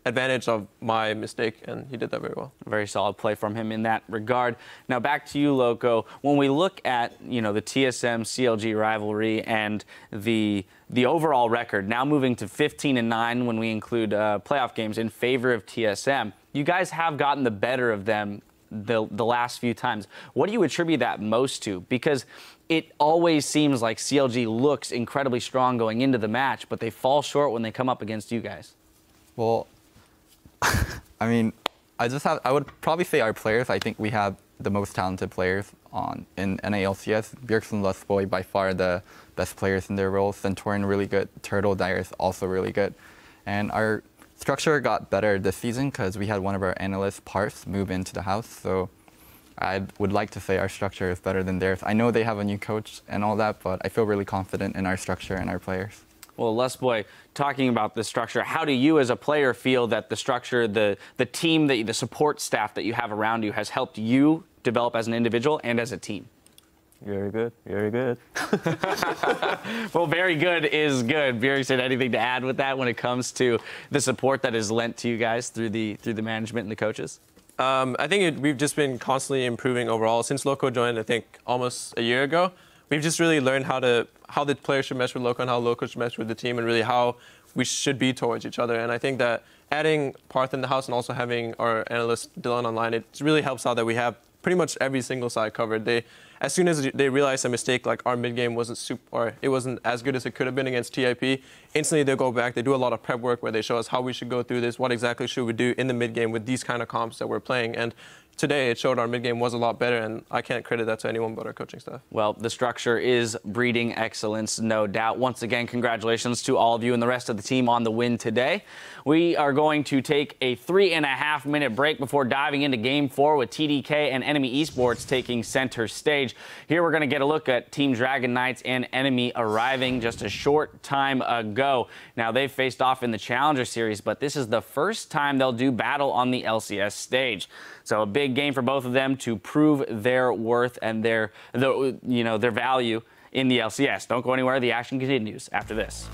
advantage of my mistake, and he did that very well. Very solid play from him in that regard. Now back to you, Loco. When we look at, you know, the T S M C L G rivalry and the the overall record, now moving to fifteen and nine when we include uh, playoff games in favor of T S M, you guys have gotten the better of them the the last few times. What do you attribute that most to? Because it always seems like C L G looks incredibly strong going into the match, but they fall short when they come up against you guys. Well, I mean, I just have, I would probably say our players. I think we have the most talented players on in N A L C S. Bjergsen, Lustboy, by far the best players in their roles. Santorin, really good. Turtle, Dyrus, also really good. And our structure got better this season because we had one of our analysts, Parse, move into the house. So I would like to say our structure is better than theirs. I know they have a new coach and all that, but I feel really confident in our structure and our players. Well, Lustboy, talking about the structure, how do you as a player feel that the structure, the, the team, that, the support staff that you have around you has helped you develop as an individual and as a team? Very good, very good. Well, very good is good. Bjergsen, anything to add with that when it comes to the support that is lent to you guys through the through the management and the coaches? Um, I think it, we've just been constantly improving overall. Since Loco joined, I think, almost a year ago, we've just really learned how to how the players should mesh with Loco and how Loco should mesh with the team and really how we should be towards each other. And I think that adding Parth in the house and also having our analyst Dylan online, it really helps out that we have pretty much every single side covered. They, as soon as they realize a mistake, like our mid game wasn't super, or it wasn't as good as it could have been against T I P, instantly they go back. They do a lot of prep work where they show us how we should go through this, what exactly should we do in the mid game with these kind of comps that we're playing. And today it showed our mid game was a lot better, and I can't credit that to anyone but our coaching staff. Well, the structure is breeding excellence, no doubt. Once again, congratulations to all of you and the rest of the team on the win today. We are going to take a three and a half minute break before diving into game four with T D K and Enemy Esports taking center stage. Here we're going to get a look at Team Dragon Knights and Enemy arriving just a short time ago. Now, they've faced off in the Challenger Series, but this is the first time they'll do battle on the L C S stage. So a big game for both of them to prove their worth and their, the, you know, their value in the L C S. Don't go anywhere. The action continues after this.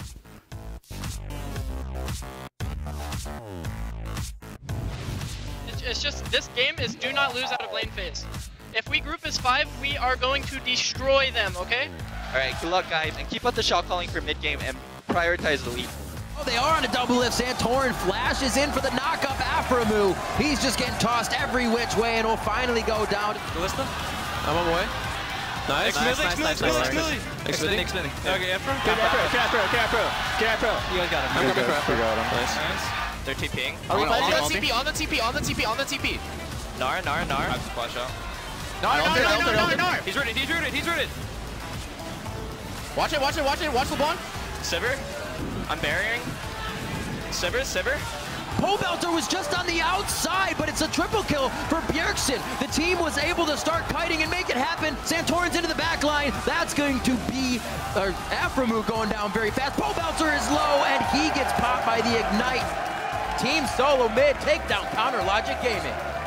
It's just, this game is do not lose out of lane phase. If we group as five, we are going to destroy them, okay? Alright, good luck guys, and keep up the shot calling for mid game and prioritize the lead. Oh, they are on a double lift. Santorin flashes in for the knock-up Aphromoo. He's just getting tossed every which way and will finally go down. Kalista, I'm on my way. Nice, nice, nice, nice, nice, nice. Extending, extending. Okay, Afro. Good Afro, good Afro, good Afro, good Afro. You guys got him. I'm coming for Afro. Nice. Nice. They're TPing. On the T P, on the T P, on the T P, on the T P. Nar, Nar, Nar. I have to splash out. Nar, Nar, Nar, Nar, Nar, Nar. He's rooted, he's rooted, he's rooted. Watch it, watch it, watch it, watch LeBlanc. Sivir. I'm burying. Sivir, Sivir. Pobelter was just on the outside, but it's a triple kill for Bjergsen. The team was able to start kiting and make it happen. Santorin's into the back line. That's going to be uh, Aphromoo going down very fast. Pobelter is low, and he gets popped by the Ignite. Team Solo mid, takedown, Counter Logic Gaming.